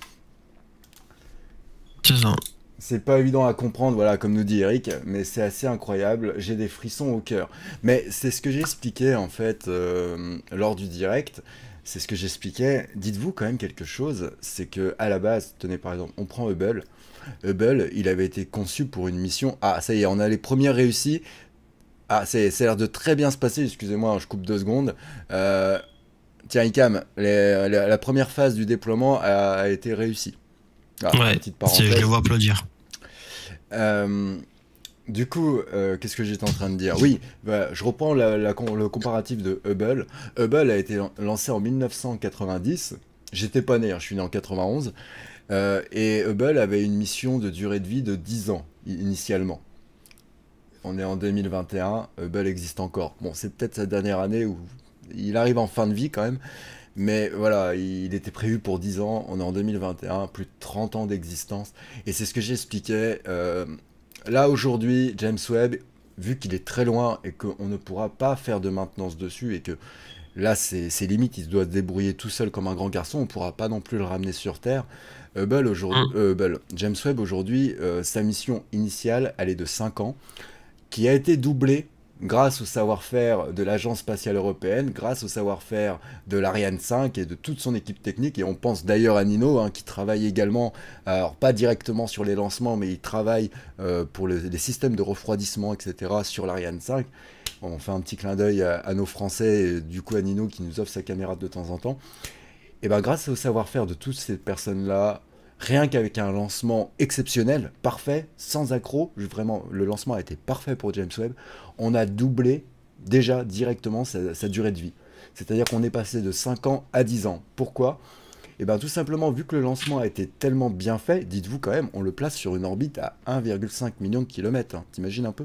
C'est ça. C'est pas évident à comprendre, voilà, comme nous dit Eric, mais c'est assez incroyable, j'ai des frissons au cœur. Mais c'est ce que j'ai expliqué en fait euh, lors du direct, c'est ce que j'expliquais. Dites-vous quand même quelque chose, c'est que à la base, tenez par exemple, on prend Hubble. Hubble, il avait été conçu pour une mission. Ah, ça y est, on a les premières réussies. Ah, ça a l'air de très bien se passer. Excusez-moi, je coupe deux secondes. Euh, tiens, Icam, les, la, la première phase du déploiement a, a été réussie. Ah, ouais, petite parenthèse. Je les vois applaudir. Euh, du coup, euh, qu'est-ce que j'étais en train de dire? Oui, bah, je reprends la, la, le comparatif de Hubble. Hubble a été lancé en mille neuf cent quatre-vingt-dix. J'étais pas né, hein, je suis né en quatre-vingt-onze. Euh, et Hubble avait une mission de durée de vie de dix ans, initialement. On est en deux mille vingt et un, Hubble existe encore. Bon, c'est peut-être sa dernière année où il arrive en fin de vie quand même. Mais voilà, il était prévu pour dix ans, on est en deux mille vingt et un, plus de trente ans d'existence. Et c'est ce que j'expliquais. Euh, là, aujourd'hui, James Webb, vu qu'il est très loin et qu'on ne pourra pas faire de maintenance dessus, et que là, c'est limite, il doit se débrouiller tout seul comme un grand garçon, on ne pourra pas non plus le ramener sur Terre. Hubble, aujourd'hui, euh, Hubble, James Webb, aujourd'hui, euh, sa mission initiale, elle est de cinq ans, qui a été doublée grâce au savoir-faire de l'Agence spatiale européenne, grâce au savoir-faire de l'Ariane cinq et de toute son équipe technique. Et on pense d'ailleurs à Nino, hein, qui travaille également, alors pas directement sur les lancements, mais il travaille euh, pour le, les systèmes de refroidissement, et cetera sur l'Ariane cinq. On fait un petit clin d'œil à, à nos Français, et du coup à Nino qui nous offre sa caméra de temps en temps. Et bien grâce au savoir-faire de toutes ces personnes-là, rien qu'avec un lancement exceptionnel, parfait, sans accroc, vraiment, le lancement a été parfait pour James Webb, on a doublé déjà directement sa, sa durée de vie. C'est-à-dire qu'on est passé de cinq ans à dix ans. Pourquoi? Et bien tout simplement, vu que le lancement a été tellement bien fait, dites-vous quand même, on le place sur une orbite à un virgule cinq million de kilomètres. Hein. T'imagines un peu?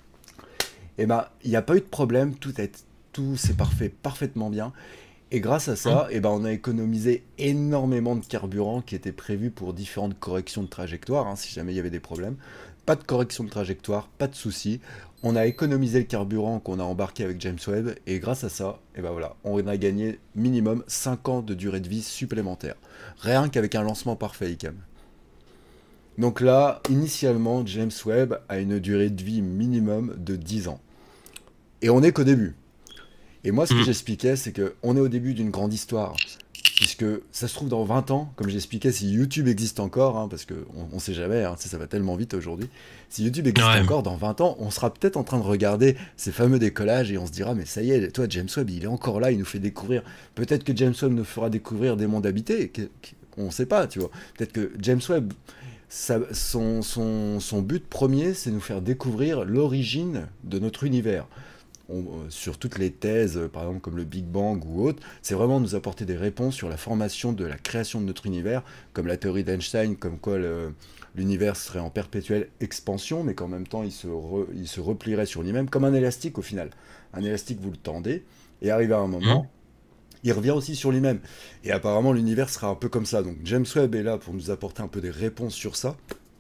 Et bien, il n'y a pas eu de problème, tout, tout s'est parfait parfaitement bien. Et grâce à ça, eh ben, on a économisé énormément de carburant qui était prévu pour différentes corrections de trajectoire, hein, si jamais il y avait des problèmes. Pas de correction de trajectoire, pas de soucis. On a économisé le carburant qu'on a embarqué avec James Webb, et grâce à ça, eh ben, voilà, on a gagné minimum cinq ans de durée de vie supplémentaire. Rien qu'avec un lancement parfait, Icam. Donc là, initialement, James Webb a une durée de vie minimum de dix ans. Et on n'est qu'au début. Et moi, ce que mmh. j'expliquais, c'est qu'on est au début d'une grande histoire. Puisque ça se trouve dans vingt ans, comme j'expliquais, si YouTube existe encore, hein, parce qu'on ne sait jamais, hein, ça va tellement vite aujourd'hui, si YouTube existe ouais. encore dans vingt ans, on sera peut-être en train de regarder ces fameux décollages et on se dira, mais ça y est, toi, James Webb, il est encore là, il nous fait découvrir. Peut-être que James Webb nous fera découvrir des mondes habités, on ne sait pas, tu vois. Peut-être que James Webb, ça, son, son, son but premier, c'est nous faire découvrir l'origine de notre univers. On, sur toutes les thèses, par exemple comme le Big Bang ou autre, c'est vraiment nous apporter des réponses sur la formation de la création de notre univers, comme la théorie d'Einstein, comme quoi l'univers serait en perpétuelle expansion, mais qu'en même temps il se, re, il se replierait sur lui-même, comme un élastique au final. Un élastique, vous le tendez, et arrivé à un moment, mmh. il revient aussi sur lui-même. Et apparemment l'univers sera un peu comme ça. Donc James Webb est là pour nous apporter un peu des réponses sur ça.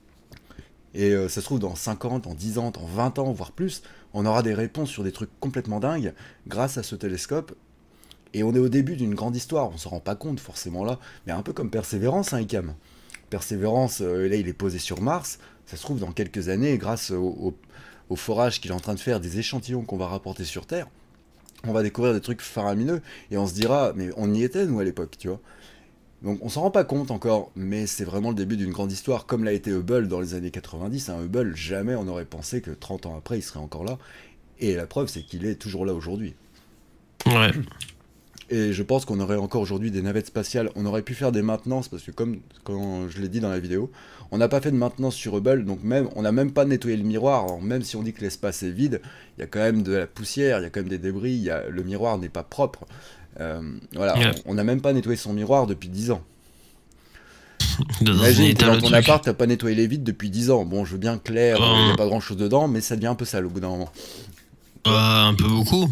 Et euh, ça se trouve dans cinq ans, dans dix ans, dans vingt ans, voire plus, on aura des réponses sur des trucs complètement dingues grâce à ce télescope. Et on est au début d'une grande histoire, on ne s'en rend pas compte forcément là, mais un peu comme Persévérance, hein, Icam. Persévérance, euh, là il est posé sur Mars, ça se trouve dans quelques années, grâce au, au, au forage qu'il est en train de faire, des échantillons qu'on va rapporter sur Terre, on va découvrir des trucs faramineux, et on se dira, mais on y était nous à l'époque, tu vois. Donc on s'en rend pas compte encore, mais c'est vraiment le début d'une grande histoire, comme l'a été Hubble dans les années quatre-vingt-dix. Hein, Hubble, jamais on aurait pensé que trente ans après, il serait encore là. Et la preuve, c'est qu'il est toujours là aujourd'hui. Ouais. Et je pense qu'on aurait encore aujourd'hui des navettes spatiales. On aurait pu faire des maintenances, parce que comme quand je l'ai dit dans la vidéo, on n'a pas fait de maintenance sur Hubble, donc même on n'a même pas nettoyé le miroir. Alors, même si on dit que l'espace est vide, il y a quand même de la poussière, il y a quand même des débris, il y a... le miroir n'est pas propre. Euh, voilà, yeah. on n'a même pas nettoyé son miroir depuis dix ans. Imagine que dans ton appart, t'as pas nettoyé les vitres depuis dix ans. Bon, je veux bien clair, il euh... n'y a pas grand chose dedans, mais ça devient un peu sale au bout d'un moment. Euh, un peu beaucoup.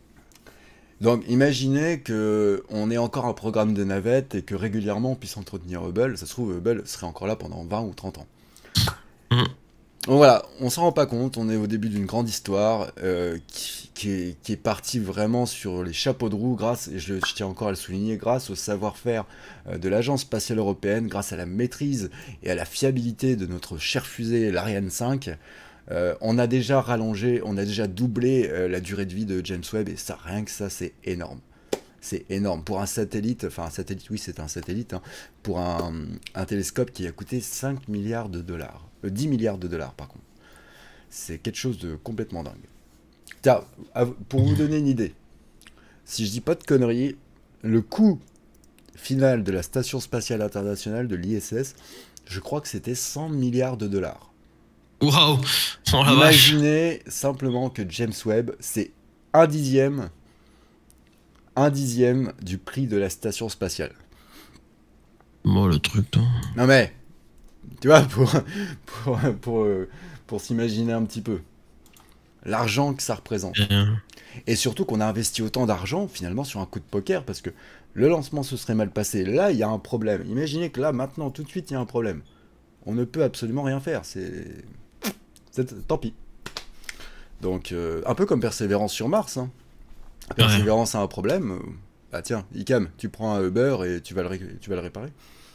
Donc, imaginez qu'on ait encore un programme de navette et que régulièrement on puisse entretenir Hubble. Ça se trouve, Hubble serait encore là pendant vingt ou trente ans. Mm. Donc voilà, on s'en rend pas compte, on est au début d'une grande histoire euh, qui, qui, est, qui est partie vraiment sur les chapeaux de roue grâce, et je, je tiens encore à le souligner, grâce au savoir-faire euh, de l'Agence spatiale européenne, grâce à la maîtrise et à la fiabilité de notre chère fusée, l'Ariane cinq. Euh, on a déjà rallongé, on a déjà doublé euh, la durée de vie de James Webb, et ça, rien que ça, c'est énorme. C'est énorme. Pour un satellite, enfin un satellite, oui c'est un satellite, hein, pour un, un télescope qui a coûté cinq milliards de dollars. Euh, dix milliards de dollars par contre. C'est quelque chose de complètement dingue. Tiens, pour vous donner une idée, si je dis pas de conneries, le coût final de la Station Spatiale Internationale de l'I S S, je crois que c'était cent milliards de dollars. Waouh! Oh la Imaginez vache. Simplement que James Webb, c'est un dixième, un dixième du prix de la Station Spatiale. Bon, le truc, toi. Non mais, tu vois, pour, pour, pour, pour, pour s'imaginer un petit peu l'argent que ça représente. Bien. Et surtout qu'on a investi autant d'argent finalement sur un coup de poker parce que le lancement se serait mal passé. Là, il y a un problème. Imaginez que là, maintenant, tout de suite, il y a un problème. On ne peut absolument rien faire. C'est... c'est... Tant pis. Donc, euh, un peu comme Persévérance sur Mars. Hein. Persévérance ouais. a un problème. Bah tiens, Icam, tu prends un Uber et tu vas le, ré... tu vas le réparer.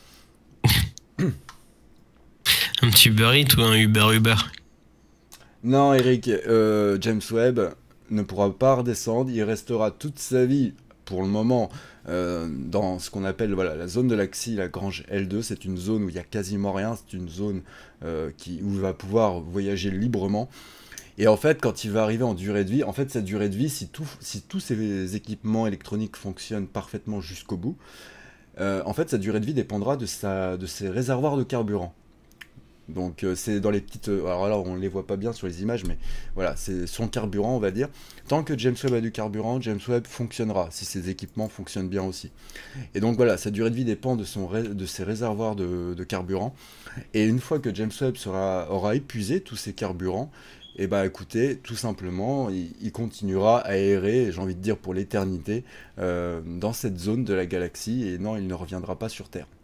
Un petit Uber Eats ou un Uber Uber? Non, Eric, euh, James Webb ne pourra pas redescendre. Il restera toute sa vie, pour le moment, euh, dans ce qu'on appelle voilà, la zone de l'Axie, la Grange L deux. C'est une zone où il n'y a quasiment rien. C'est une zone euh, qui, où il va pouvoir voyager librement. Et en fait, quand il va arriver en durée de vie, en fait, cette durée de vie, si, tout, si tous ces équipements électroniques fonctionnent parfaitement jusqu'au bout, euh, en fait, sa durée de vie dépendra de, sa, de ses réservoirs de carburant. Donc euh, c'est dans les petites... Euh, alors là on les voit pas bien sur les images, mais voilà, c'est son carburant on va dire. Tant que James Webb a du carburant, James Webb fonctionnera, si ses équipements fonctionnent bien aussi. Et donc voilà, sa durée de vie dépend de, son ré... de ses réservoirs de, de carburant. Et une fois que James Webb sera... aura épuisé tous ses carburants, et bah écoutez, tout simplement, il, il continuera à errer, j'ai envie de dire pour l'éternité, euh, dans cette zone de la galaxie, et non, il ne reviendra pas sur Terre.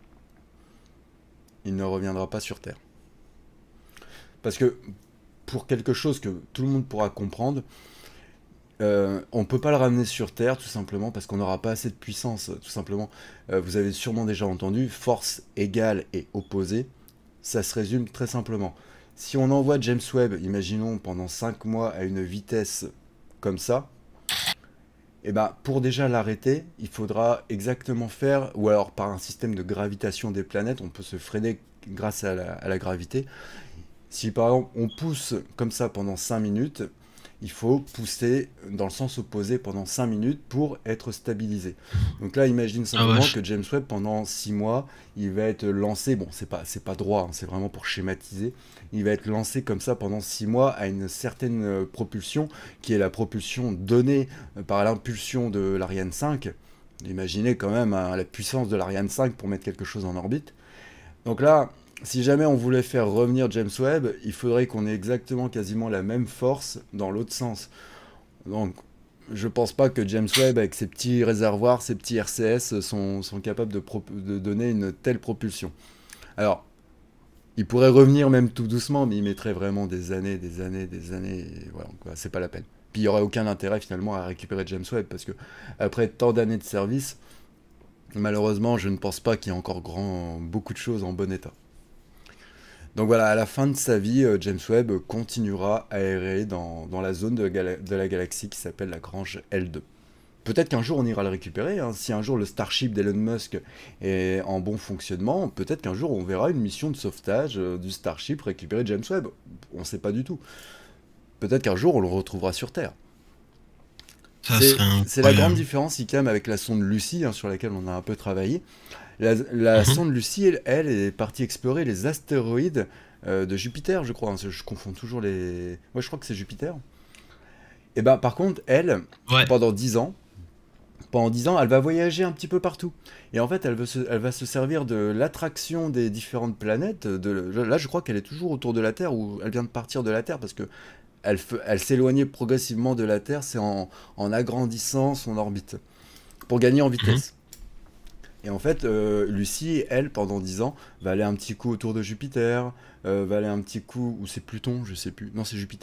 Il ne reviendra pas sur Terre. Parce que, pour quelque chose que tout le monde pourra comprendre, euh, on ne peut pas le ramener sur Terre, tout simplement, parce qu'on n'aura pas assez de puissance, tout simplement. Euh, vous avez sûrement déjà entendu, force égale et opposée, ça se résume très simplement. Si on envoie James Webb, imaginons, pendant cinq mois à une vitesse comme ça, et ben pour déjà l'arrêter, il faudra exactement faire, ou alors par un système de gravitation des planètes, on peut se freiner grâce à la, à la gravité. Si par exemple on pousse comme ça pendant cinq minutes, il faut pousser dans le sens opposé pendant cinq minutes pour être stabilisé. Donc là, imagine simplement ah que James Webb, pendant six mois, il va être lancé, bon, c'est pas, c'est pas droit, hein, c'est vraiment pour schématiser, il va être lancé comme ça pendant six mois à une certaine euh, propulsion, qui est la propulsion donnée euh, par l'impulsion de l'Ariane cinq. Imaginez quand même hein, la puissance de l'Ariane cinq pour mettre quelque chose en orbite. Donc là, si jamais on voulait faire revenir James Webb, il faudrait qu'on ait exactement quasiment la même force dans l'autre sens. Donc, je pense pas que James Webb, avec ses petits réservoirs, ses petits R C S, sont, sont capables de, de donner une telle propulsion. Alors, il pourrait revenir même tout doucement, mais il mettrait vraiment des années, des années, des années, et voilà, c'est pas la peine. Puis il n'y aurait aucun intérêt finalement à récupérer James Webb, parce que après tant d'années de service, malheureusement, je ne pense pas qu'il y ait encore grand, beaucoup de choses en bon état. Donc voilà, à la fin de sa vie, euh, James Webb continuera à errer dans, dans la zone de, gala de la galaxie qui s'appelle la Grange L deux. Peut-être qu'un jour on ira le récupérer, hein. Si un jour le Starship d'Elon Musk est en bon fonctionnement, peut-être qu'un jour on verra une mission de sauvetage euh, du Starship récupérer James Webb. On ne sait pas du tout. Peut-être qu'un jour on le retrouvera sur Terre. C'est la grande différence, Icam, avec la sonde Lucy, hein, sur laquelle on a un peu travaillé. La, la mm-hmm. sonde Lucy, elle, elle est partie explorer les astéroïdes euh, de Jupiter, je crois. Hein, je confonds toujours les... Ouais, je crois que c'est Jupiter. Et ben, par contre, elle, ouais. pendant dix ans, pendant dix ans, elle va voyager un petit peu partout. Et en fait, elle, veut se, elle va se servir de l'attraction des différentes planètes. De, là, je crois qu'elle est toujours autour de la Terre, ou elle vient de partir de la Terre, parce que elle, elle s'éloignait progressivement de la Terre, c'est en, en agrandissant son orbite, pour gagner en vitesse. Mmh. Et en fait, euh, Lucy, elle, pendant dix ans, va aller un petit coup autour de Jupiter, euh, va aller un petit coup, ou c'est Pluton, je sais plus, non c'est Jupiter.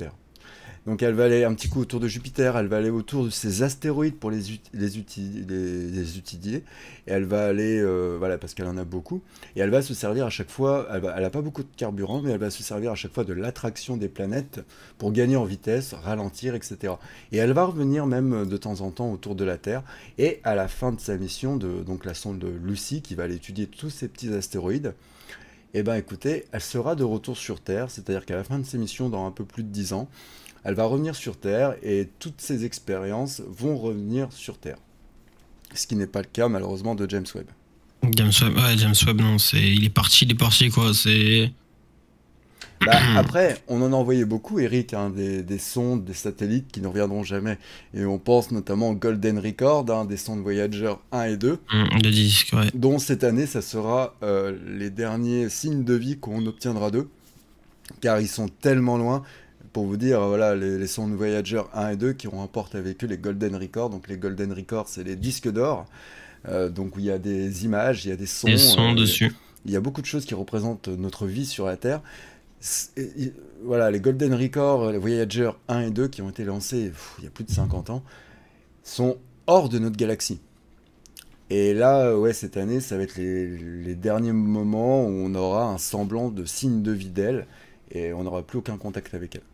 Donc elle va aller un petit coup autour de Jupiter, elle va aller autour de ces astéroïdes pour les, ut les, uti les, les utiliser, et elle va aller, euh, voilà, parce qu'elle en a beaucoup, et elle va se servir à chaque fois, elle n'a pas beaucoup de carburant, mais elle va se servir à chaque fois de l'attraction des planètes pour gagner en vitesse, ralentir, et cetera. Et elle va revenir même de temps en temps autour de la Terre, et à la fin de sa mission, de, donc la sonde Lucy, qui va aller étudier tous ces petits astéroïdes, et ben écoutez, elle sera de retour sur Terre, c'est-à-dire qu'à la fin de ses missions, dans un peu plus de dix ans, elle va revenir sur Terre et toutes ses expériences vont revenir sur Terre. Ce qui n'est pas le cas malheureusement de James Webb. James Webb, ouais, James Webb, non, c'est, il est parti, il est parti quoi, c'est... Bah, après, on en a envoyé beaucoup, Eric, hein, des, des sondes, des satellites qui ne reviendront jamais. Et on pense notamment au Golden Record, hein, des sondes Voyager un et deux. Mmh, le disque, ouais. Dont cette année, ça sera euh, les derniers signes de vie qu'on obtiendra d'eux. Car ils sont tellement loin. Pour vous dire, voilà, les, les sondes Voyager un et deux qui remportent avec eux les Golden Records. Donc les Golden Records, c'est les disques d'or. Euh, donc où il y a des images, il y a des sons. Des sons euh, dessus. Il y a beaucoup de choses qui représentent notre vie sur la Terre. Et, voilà, les Golden Records, les Voyager un et deux qui ont été lancés pff, il y a plus de cinquante ans, sont hors de notre galaxie. Et là, ouais, cette année, ça va être les, les derniers moments où on aura un semblant de signe de vie d'elle et on n'aura plus aucun contact avec elle.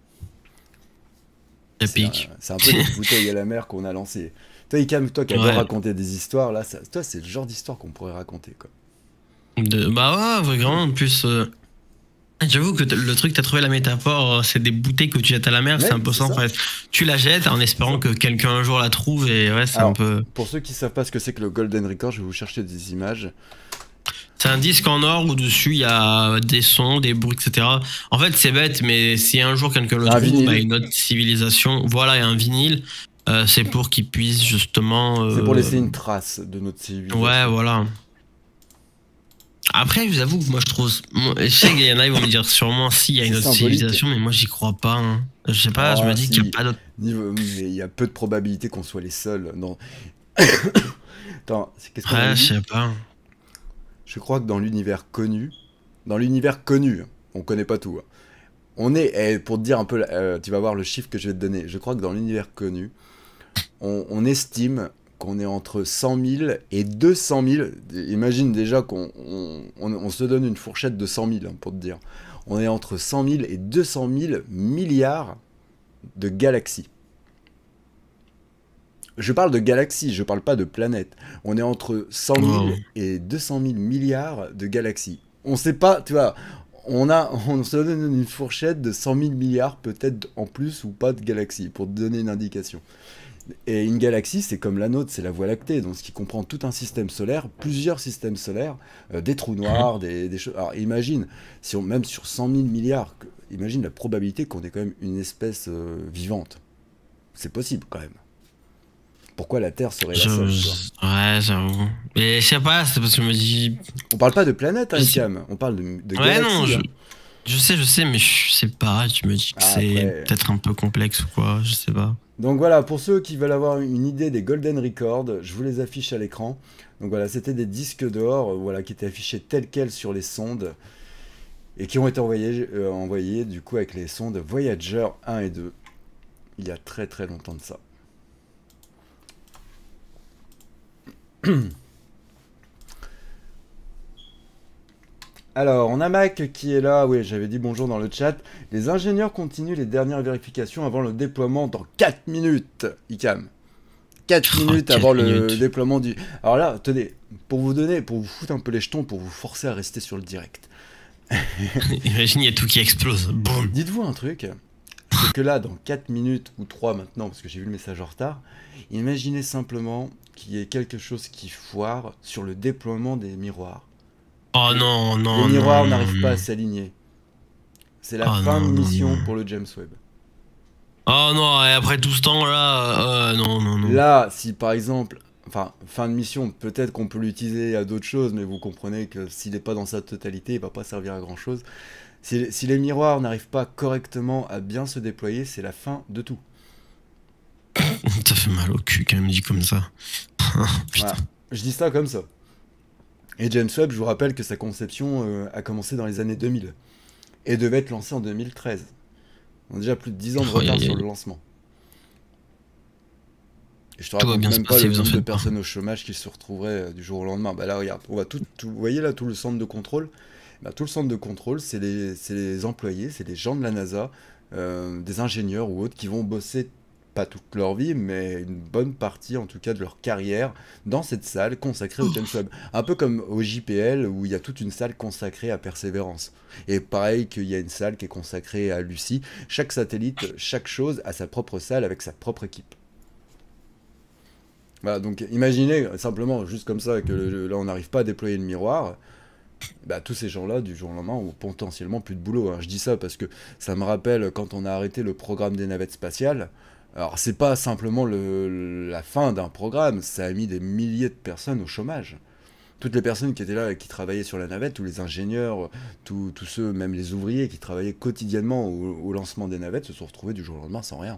C'est un, un peu des bouteilles à la mer qu'on a lancées. Toi, Icam, toi qui adore ouais. raconter des histoires, là, ça, toi, c'est le genre d'histoire qu'on pourrait raconter, quoi. De, bah ouais, vraiment, en plus... Euh... J'avoue que le truc, t'as trouvé la métaphore, c'est des bouteilles que tu jettes à la mer, c'est un peu ça en fait. Tu la jettes en espérant que quelqu'un un jour la trouve et ouais, c'est un peu... Pour ceux qui savent pas ce que c'est que le Golden Record, je vais vous chercher des images. C'est un disque en or où dessus il y a des sons, des bruits, et cetera. En fait, c'est bête, mais si un jour quelqu'un le trouve, bah, une autre civilisation, voilà, il y a un vinyle, euh, c'est pour qu'ils puissent justement... Euh... C'est pour laisser une trace de notre civilisation. Ouais, voilà. Après, je vous avoue que moi je trouve. Je sais qu'il y en a, ils vont me dire sûrement si, il y a une autre civilisation, mais moi j'y crois pas. Hein. Je sais pas, ah, je me dis si. qu'il n'y a pas d'autre. Mais il y a peu de probabilité qu'on soit les seuls. Non. Attends, qu'est-ce qu'on Ouais, dit je sais pas. Je crois que dans l'univers connu, dans l'univers connu, on connaît pas tout. On est, eh, pour te dire un peu, euh, tu vas voir le chiffre que je vais te donner. Je crois que dans l'univers connu, on, on estime qu'on est entre cent mille et deux cent mille. Imagine déjà qu'on on, on, on se donne une fourchette de cent mille, hein, pour te dire. On est entre cent mille et deux cent mille milliards de galaxies. Je parle de galaxies, je parle pas de planètes. On est entre cent mille et deux cent mille milliards de galaxies. On sait pas, tu vois, on, a, on se donne une fourchette de cent mille milliards peut-être en plus ou pas de galaxies, pour te donner une indication. Et une galaxie, c'est comme la nôtre, c'est la Voie lactée, donc ce qui comprend tout un système solaire, plusieurs systèmes solaires, euh, des trous noirs, des, des choses... Alors imagine, si on, même sur cent mille milliards, imagine la probabilité qu'on ait quand même une espèce euh, vivante. C'est possible quand même. Pourquoi la Terre serait la seule? Ouais, j'avoue. Mais je sais pas, c'est parce que je me dis... On parle pas de planète, hein, Icam, on parle de, de ouais, galaxie. Non, je... Hein. je sais, je sais, mais je sais pas, tu me dis que ah, c'est peut-être un peu complexe ou quoi, je sais pas. Donc voilà, pour ceux qui veulent avoir une idée des Golden Records, je vous les affiche à l'écran. Donc voilà, c'était des disques d'or, voilà, qui étaient affichés tels quels sur les sondes et qui ont été envoyés, euh, envoyés du coup avec les sondes Voyager un et deux. Il y a très très longtemps de ça. Alors, on a Mac qui est là, oui, j'avais dit bonjour dans le chat. Les ingénieurs continuent les dernières vérifications avant le déploiement dans quatre minutes, Icam. quatre minutes oh, avant le minutes. déploiement du... Alors là, tenez, pour vous donner, pour vous foutre un peu les jetons, pour vous forcer à rester sur le direct. Imagine, il y a tout qui explose. Boum. Dites-vous un truc, c'est que là, dans quatre minutes, ou trois maintenant, parce que j'ai vu le message en retard, imaginez simplement qu'il y ait quelque chose qui foire sur le déploiement des miroirs. Oh non, non, les miroirs n'arrivent pas à s'aligner. C'est la oh fin non, de mission non, non. pour le James Webb. Oh non, et après tout ce temps-là, euh, non, non, non. Là, si par exemple, enfin, fin de mission, peut-être qu'on peut l'utiliser à d'autres choses, mais vous comprenez que s'il n'est pas dans sa totalité, il va pas servir à grand-chose. Si, si les miroirs n'arrivent pas correctement à bien se déployer, c'est la fin de tout. Ça fait mal au cul quand même dit comme ça. Putain. Voilà. Je dis ça comme ça. Et James Webb, je vous rappelle que sa conception euh, a commencé dans les années deux mille et devait être lancé en deux mille treize. On a déjà plus de dix ans de retard sur le lancement. Et je te raconte même pas le nombre de personnes au chômage qui se retrouveraient du jour au lendemain. Bah là, regarde, on va tout, tout, vous voyez là tout le centre de contrôle. Bah, tout le centre de contrôle, c'est les, les employés, c'est les gens de la NASA, euh, des ingénieurs ou autres qui vont bosser, pas toute leur vie, mais une bonne partie en tout cas de leur carrière dans cette salle consacrée au James Webb. Un peu comme au J P L où il y a toute une salle consacrée à Persévérance. Et pareil qu'il y a une salle qui est consacrée à Lucie. Chaque satellite, chaque chose a sa propre salle avec sa propre équipe. Voilà, donc imaginez simplement, juste comme ça, que le, là on n'arrive pas à déployer le miroir, bah, tous ces gens-là, du jour au lendemain, ont potentiellement plus de boulot. Hein. Je dis ça parce que ça me rappelle quand on a arrêté le programme des navettes spatiales. Alors c'est pas simplement le, la fin d'un programme, ça a mis des milliers de personnes au chômage. Toutes les personnes qui étaient là et qui travaillaient sur la navette, tous les ingénieurs, tous, tous ceux, même les ouvriers qui travaillaient quotidiennement au, au lancement des navettes, se sont retrouvés du jour au lendemain sans rien.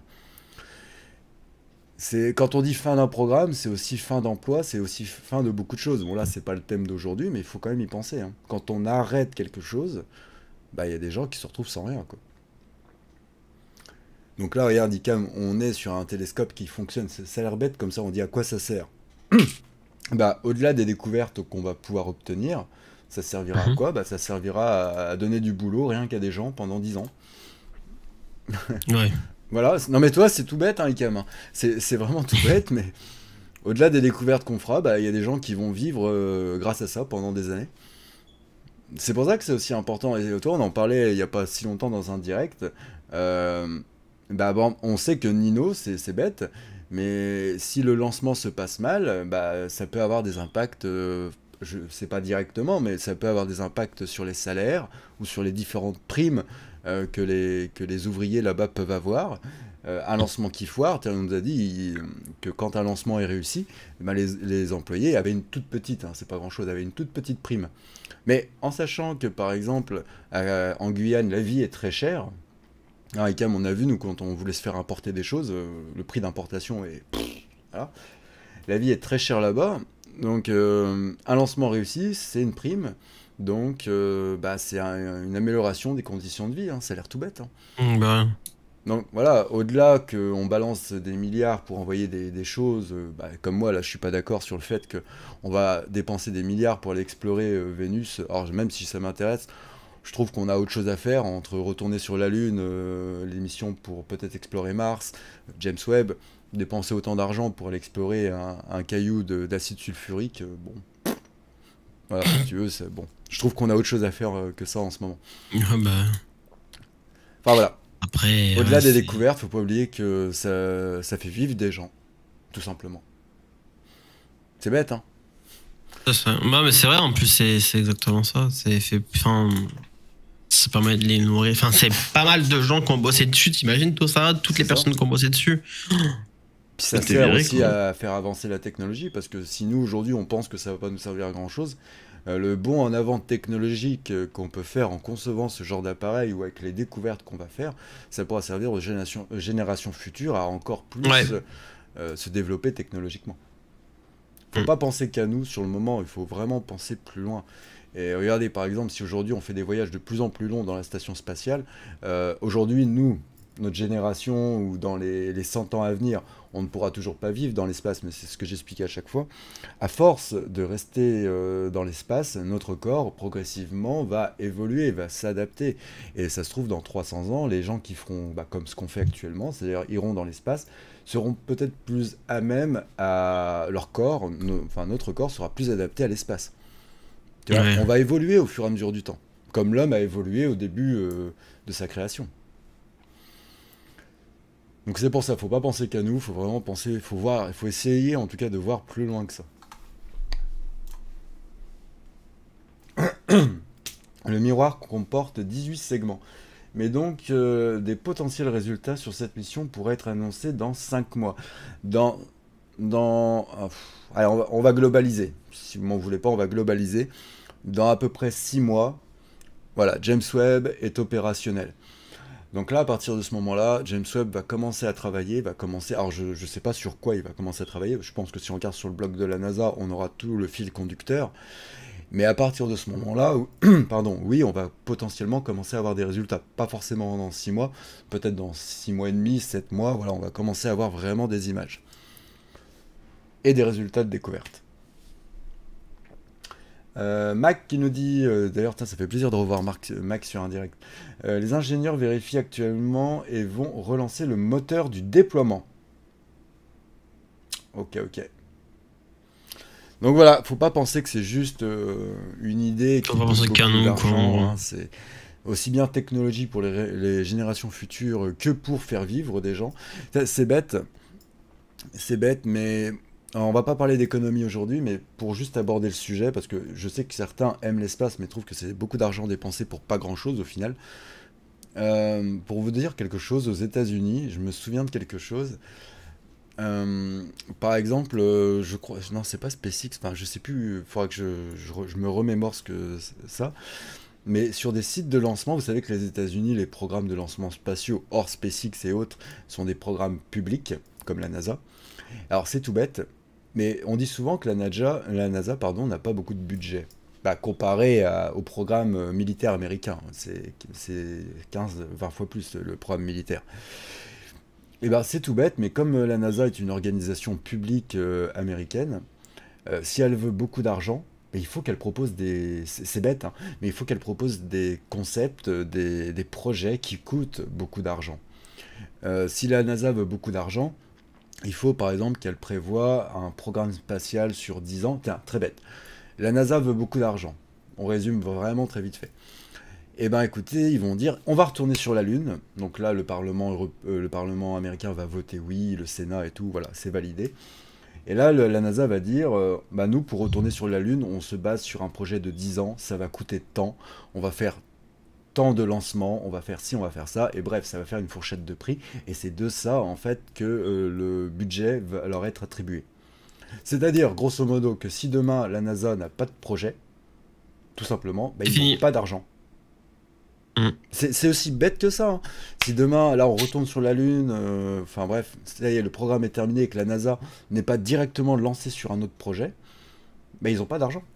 Quand on dit fin d'un programme, c'est aussi fin d'emploi, c'est aussi fin de beaucoup de choses. Bon là, c'est pas le thème d'aujourd'hui, mais il faut quand même y penser. Hein. Quand on arrête quelque chose, bah il y a des gens qui se retrouvent sans rien, quoi. Donc là, regarde, Icam, on est sur un télescope qui fonctionne. Ça a l'air bête, comme ça, on dit à quoi ça sert. Bah, au-delà des découvertes qu'on va pouvoir obtenir, ça servira à quoi? Bah, ça servira à, à donner du boulot rien qu'à des gens pendant dix ans. Ouais. Voilà, non mais toi c'est tout bête hein Icam, c'est vraiment tout bête, mais au-delà des découvertes qu'on fera, bah il y a des gens qui vont vivre euh, grâce à ça pendant des années. C'est pour ça que c'est aussi important, et toi on en parlait il n'y a pas si longtemps dans un direct, euh, bah bon, on sait que Nino c'est bête, mais si le lancement se passe mal, bah ça peut avoir des impacts, euh, je sais pas directement, mais ça peut avoir des impacts sur les salaires, ou sur les différentes primes, Euh, que, les, que les ouvriers là-bas peuvent avoir. Euh, un lancement qui foire, on nous a dit il, que quand un lancement est réussi, ben les, les employés avaient une toute petite, hein, c'est pas grand-chose, avaient une toute petite prime. Mais en sachant que par exemple, à, en Guyane, la vie est très chère, hein, Icam, on a vu, nous, quand on voulait se faire importer des choses, euh, le prix d'importation est... Voilà. La vie est très chère là-bas, donc euh, un lancement réussi, c'est une prime. Donc, euh, bah, c'est un, une amélioration des conditions de vie, hein. Ça a l'air tout bête. Hein. Mmh, bah. Donc voilà, au-delà qu'on balance des milliards pour envoyer des, des choses, euh, bah, comme moi, là, je suis pas d'accord sur le fait qu'on va dépenser des milliards pour aller explorer euh, Vénus. Alors, même si ça m'intéresse, je trouve qu'on a autre chose à faire, entre retourner sur la Lune, euh, les missions pour peut-être explorer Mars, James Webb, dépenser autant d'argent pour aller explorer un, un caillou d'acide sulfurique, euh, bon... Voilà, si tu veux, c'est bon. Je trouve qu'on a autre chose à faire euh, que ça en ce moment. Ah bah... Enfin voilà. Après... Au-delà euh, des découvertes, faut pas oublier que ça, ça fait vivre des gens. Tout simplement. C'est bête, hein. Ça, bah, mais c'est vrai, en plus, c'est exactement ça. C'est fait... Enfin... Ça permet de les nourrir. Enfin, c'est pas mal de gens qui ont bossé dessus. T'imagines tout ça? Toutes les personnes qui ont bossé dessus. Puis ça sert aussi à faire avancer la technologie, parce que si nous aujourd'hui on pense que ça va pas nous servir à grand chose, euh, le bond en avant technologique euh, qu'on peut faire en concevant ce genre d'appareil ou avec les découvertes qu'on va faire, ça pourra servir aux générations, aux générations futures à encore plus ouais. euh, se développer technologiquement. Faut mmh. pas penser qu'à nous sur le moment, il faut vraiment penser plus loin. Et regardez par exemple, si aujourd'hui on fait des voyages de plus en plus longs dans la station spatiale, euh, aujourd'hui nous, notre génération ou dans les, les cent ans à venir, on ne pourra toujours pas vivre dans l'espace, mais c'est ce que j'explique à chaque fois. À force de rester euh, dans l'espace, notre corps, progressivement, va évoluer, va s'adapter. Et ça se trouve, dans trois cents ans, les gens qui feront bah, comme ce qu'on fait actuellement, c'est-à-dire iront dans l'espace, seront peut-être plus à même à leur corps, no, enfin notre corps sera plus adapté à l'espace. Ouais. On va évoluer au fur et à mesure du temps, comme l'homme a évolué au début euh, de sa création. Donc c'est pour ça, faut pas penser qu'à nous, faut vraiment penser, faut voir, il faut essayer en tout cas de voir plus loin que ça. Le miroir comporte dix-huit segments, mais donc euh, des potentiels résultats sur cette mission pourraient être annoncés dans cinq mois. Dans, dans, euh, allez, on va, on va globaliser. Si vous m'en voulez pas, on va globaliser. Dans à peu près six mois, voilà, James Webb est opérationnel. Donc là, à partir de ce moment-là, James Webb va commencer à travailler, va commencer... Alors, je ne sais pas sur quoi il va commencer à travailler. Je pense que si on regarde sur le blog de la NASA, on aura tout le fil conducteur. Mais à partir de ce moment-là, où, pardon, oui, on va potentiellement commencer à avoir des résultats. Pas forcément dans six mois, peut-être dans six mois et demi, sept mois, voilà, on va commencer à avoir vraiment des images. Et des résultats de découverte. Euh, Mac qui nous dit, euh, d'ailleurs ça fait plaisir de revoir Marc, Mac sur un direct, euh, les ingénieurs vérifient actuellement et vont relancer le moteur du déploiement. Ok, ok. Donc voilà, faut pas penser que c'est juste euh, une idée qui coûte beaucoup d'argent, hein, c'est aussi bien technologie pour les, les générations futures que pour faire vivre des gens. C'est bête, c'est bête, mais... Alors, on va pas parler d'économie aujourd'hui, mais pour juste aborder le sujet, parce que je sais que certains aiment l'espace, mais trouvent que c'est beaucoup d'argent dépensé pour pas grand-chose au final. Euh, pour vous dire quelque chose, aux États-Unis, je me souviens de quelque chose. Euh, par exemple, euh, je crois, non, c'est pas SpaceX, enfin, je sais plus, il faudra que je, je, je me remémore ce que ça. Mais sur des sites de lancement, vous savez que les États-Unis, les programmes de lancement spatiaux hors SpaceX et autres sont des programmes publics, comme la NASA. Alors c'est tout bête, mais on dit souvent que la NASA, la NASA pardon, n'a pas beaucoup de budget. Bah, comparé à, au programme militaire américain, c'est quinze vingt fois plus le programme militaire. Et ben c'est tout bête, mais comme la NASA est une organisation publique euh, américaine, euh, si elle veut beaucoup d'argent, il faut qu'elle propose des... C'est bête, hein, mais il faut qu'elle propose des concepts, des, des projets qui coûtent beaucoup d'argent. Euh, si la NASA veut beaucoup d'argent, il faut par exemple qu'elle prévoie un programme spatial sur dix ans. Tiens, très bête. La NASA veut beaucoup d'argent. On résume vraiment très vite fait. Eh bien écoutez, ils vont dire, on va retourner sur la Lune. Donc là, le Parlement, Europe... euh, le Parlement américain va voter oui, le Sénat et tout, voilà, c'est validé. Et là, le, la NASA va dire, euh, bah nous, pour retourner sur la Lune, on se base sur un projet de dix ans, ça va coûter tant, on va faire tant de lancements, on va faire ci, on va faire ça, et bref, ça va faire une fourchette de prix, et c'est de ça, en fait, que euh, le budget va leur être attribué. C'est-à-dire, grosso modo, que si demain, la NASA n'a pas de projet, tout simplement, bah, ils n'ont pas d'argent. Mmh. C'est aussi bête que ça. Hein. Si demain, là, on retourne sur la Lune, enfin euh, bref, ça y est, le programme est terminé et que la NASA n'est pas directement lancée sur un autre projet, bah, ils n'ont pas d'argent.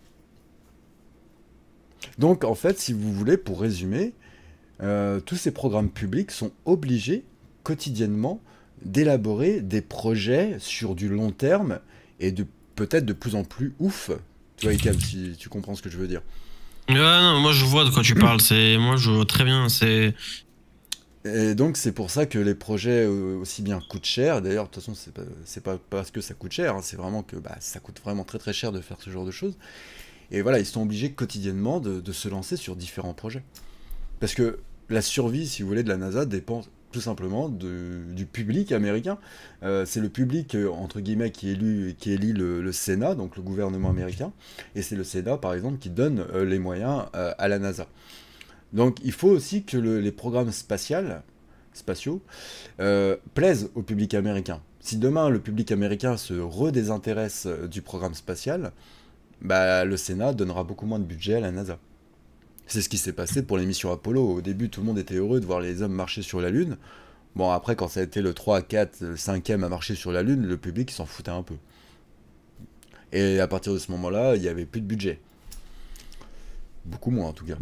Donc, en fait, si vous voulez, pour résumer, euh, tous ces programmes publics sont obligés quotidiennement d'élaborer des projets sur du long terme et de peut-être de plus en plus ouf. Tu vois, Icam, si tu comprends ce que je veux dire. Ouais, non, moi je vois de quoi tu parles, c'est moi je vois très bien, c'est... Et donc c'est pour ça que les projets aussi bien coûtent cher, d'ailleurs de toute façon c'est pas, pas parce que ça coûte cher, hein, c'est vraiment que bah, ça coûte vraiment très très cher de faire ce genre de choses. Et voilà, ils sont obligés quotidiennement de, de se lancer sur différents projets. Parce que la survie, si vous voulez, de la NASA dépend tout simplement de, du public américain. Euh, c'est le public, entre guillemets, qui élit, qui élit le, le Sénat, donc le gouvernement américain, et c'est le Sénat, par exemple, qui donne euh, les moyens euh, à la NASA. Donc il faut aussi que le, les programmes spatials, spatiaux euh, plaisent au public américain. Si demain, le public américain se redésintéresse du programme spatial, bah, le Sénat donnera beaucoup moins de budget à la NASA. C'est ce qui s'est passé pour les missions Apollo. Au début, tout le monde était heureux de voir les hommes marcher sur la Lune. Bon, après, quand ça a été le trois, quatre, cinquième à marcher sur la Lune, le public s'en foutait un peu. Et à partir de ce moment-là, il n'y avait plus de budget. Beaucoup moins, en tout cas.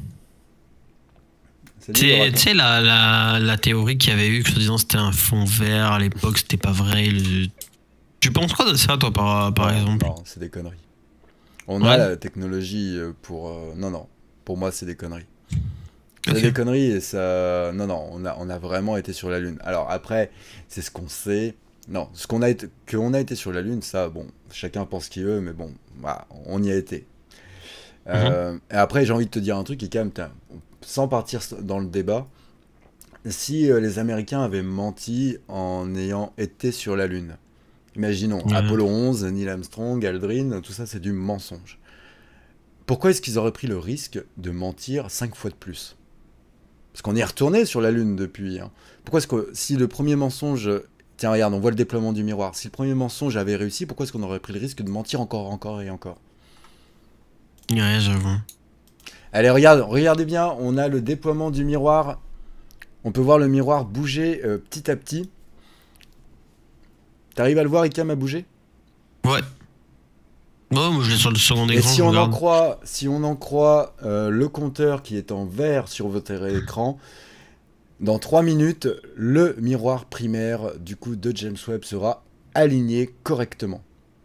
Tu sais, la, la, la théorie qu'il y avait eu, que disant c'était un fond vert à l'époque, c'était pas vrai. Le... Tu penses quoi de ça, toi, par, par non, exemple? Non, c'est des conneries. On ouais. a la technologie pour... Euh, non, non. Pour moi, c'est des conneries. C'est okay. des conneries et ça... Non, non, on a, on a vraiment été sur la Lune. Alors après, c'est ce qu'on sait. Non, ce qu'on a été... qu'on a été sur la Lune, ça, bon, chacun pense ce qu'il veut, mais bon, bah, on y a été. Mm-hmm. euh, et après, j'ai envie de te dire un truc qui est quand même... Sans partir dans le débat, si euh, les Américains avaient menti en ayant été sur la Lune, imaginons, mmh. Apollo onze, Neil Armstrong, Aldrin, tout ça c'est du mensonge. Pourquoi est-ce qu'ils auraient pris le risque de mentir cinq fois de plus? Parce qu'on est retourné sur la Lune depuis. Hein. Pourquoi est-ce que si le premier mensonge... Tiens, regarde, on voit le déploiement du miroir. Si le premier mensonge avait réussi, pourquoi est-ce qu'on aurait pris le risque de mentir encore, encore et encore? Ouais, j'avoue. Allez, regarde, regardez bien, on a le déploiement du miroir. On peut voir le miroir bouger euh, petit à petit. T'arrives à le voir, Icam, à bouger? Ouais. Bon, moi je l'ai sur le second écran. Et si on, regarde. en croit, si on en croit euh, le compteur qui est en vert sur votre écran, dans trois minutes, le miroir primaire du coup de James Webb sera aligné correctement.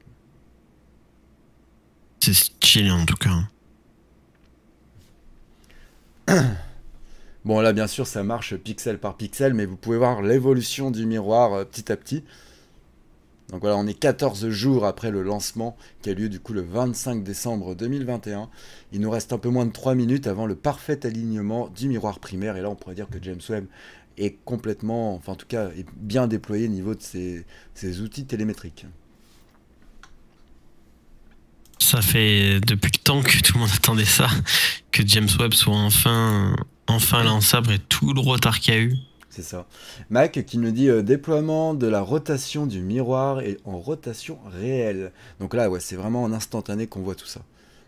C'est stylé en tout cas. Bon là bien sûr ça marche pixel par pixel, mais vous pouvez voir l'évolution du miroir euh, petit à petit. Donc voilà, on est quatorze jours après le lancement qui a lieu du coup le vingt-cinq décembre deux mille vingt et un. Il nous reste un peu moins de trois minutes avant le parfait alignement du miroir primaire. Et là on pourrait dire que James Webb est complètement, enfin en tout cas est bien déployé au niveau de ses, ses outils télémétriques. Ça fait depuis le temps que tout le monde attendait ça, que James Webb soit enfin, enfin lançable et tout le retard qu'il y a eu. C'est ça. Mac qui nous dit euh, déploiement de la rotation du miroir et en rotation réelle. Donc là, ouais, c'est vraiment en instantané qu'on voit tout ça.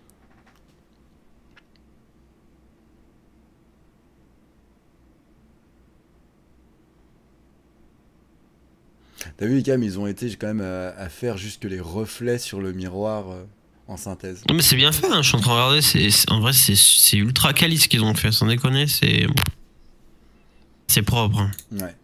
T'as vu, Cam, ils ont été quand même à, à faire jusque les reflets sur le miroir euh, en synthèse. Non mais c'est bien fait, hein, je suis en train de regarder, c'est, c'est- en vrai c'est ultra quali ce qu'ils ont fait, sans déconner, c'est c'est propre. Hein. Ouais.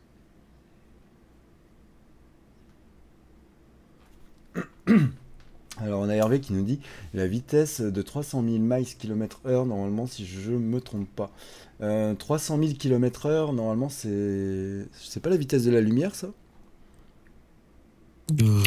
Alors on a Hervé qui nous dit la vitesse de trois cent mille miles kilomètres heure normalement si je me trompe pas. Euh, trois cent mille kilomètres heure normalement c'est c'est pas la vitesse de la lumière ça? Euh...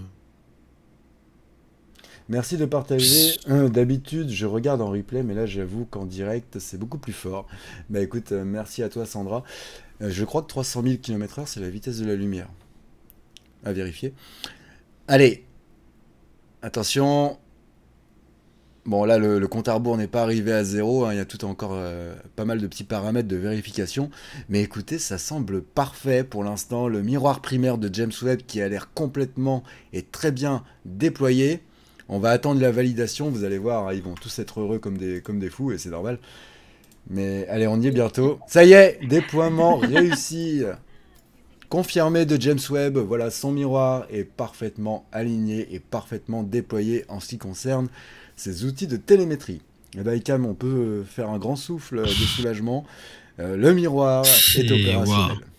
Merci de partager. Euh, D'habitude, je regarde en replay, mais là, j'avoue qu'en direct, c'est beaucoup plus fort. Bah écoute, euh, merci à toi, Sandra. Euh, je crois que trois cent mille kilomètres heure, c'est la vitesse de la lumière. À vérifier. Allez. Attention. Bon, là, le, le compte à rebours n'est pas arrivé à zéro. Hein, il y a tout encore euh, pas mal de petits paramètres de vérification. Mais écoutez, ça semble parfait pour l'instant. Le miroir primaire de James Webb qui a l'air complètement et très bien déployé. On va attendre la validation, vous allez voir, ils vont tous être heureux comme des, comme des fous, et c'est normal. Mais allez, on y est bientôt. Ça y est, déploiement réussi. Confirmé de James Webb, voilà, son miroir est parfaitement aligné et parfaitement déployé en ce qui concerne ses outils de télémétrie. Et bah, Icam, on peut faire un grand souffle de soulagement. Euh, le miroir est opérationnel. Wow.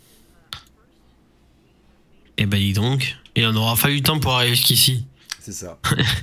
Et bah dis donc, et on aura fallu du temps pour arriver jusqu'ici. C'est ça.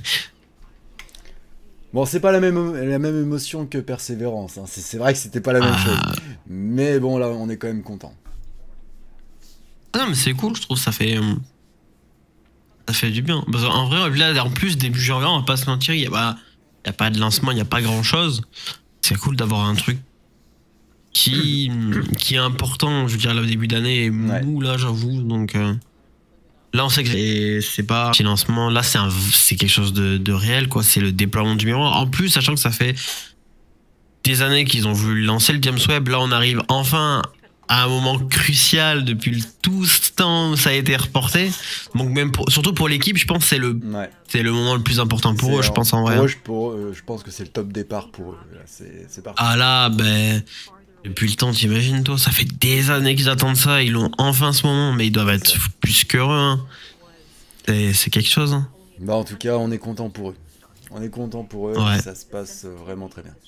Bon, c'est pas la même, la même émotion que Persévérance. Hein. C'est vrai que c'était pas la même Ah. chose. Mais bon, là, on est quand même content. Non, mais c'est cool, je trouve, ça fait. euh, Ça fait du bien. Parce qu'en vrai, là, en plus, début janvier, on va pas se mentir, il n'y a, pas- il y a pas de lancement, il n'y a pas grand chose. C'est cool d'avoir un truc qui, qui est important, je veux dire, là, au début d'année, et mou, là, j'avoue. Donc. euh, Là, on sait que c'est- c'est pas un petit lancement. Là, c'est un- c'est quelque chose de, de réel, quoi. C'est le déploiement du miroir. En plus, sachant que ça fait des années qu'ils ont voulu lancer le James Webb, là, on arrive enfin à un moment crucial depuis le, tout ce temps où ça a été reporté. Donc, même pour- surtout pour l'équipe, je pense que c'est le, Ouais. c'est le moment le plus important pour eux, je pense, en vrai. Pour eux, je, pour eux, je pense que c'est le top départ pour eux. Là, C'est c'est parti. Ah là, ben. Depuis le temps, t'imagines, toi, ça fait des années qu'ils attendent ça, ils l'ont enfin ce moment, mais ils doivent être plus qu'heureux. Hein. C'est c'est quelque chose. Hein. Bah, en tout cas, on est content pour eux. On est content pour eux. Ouais. Ça se passe vraiment très bien.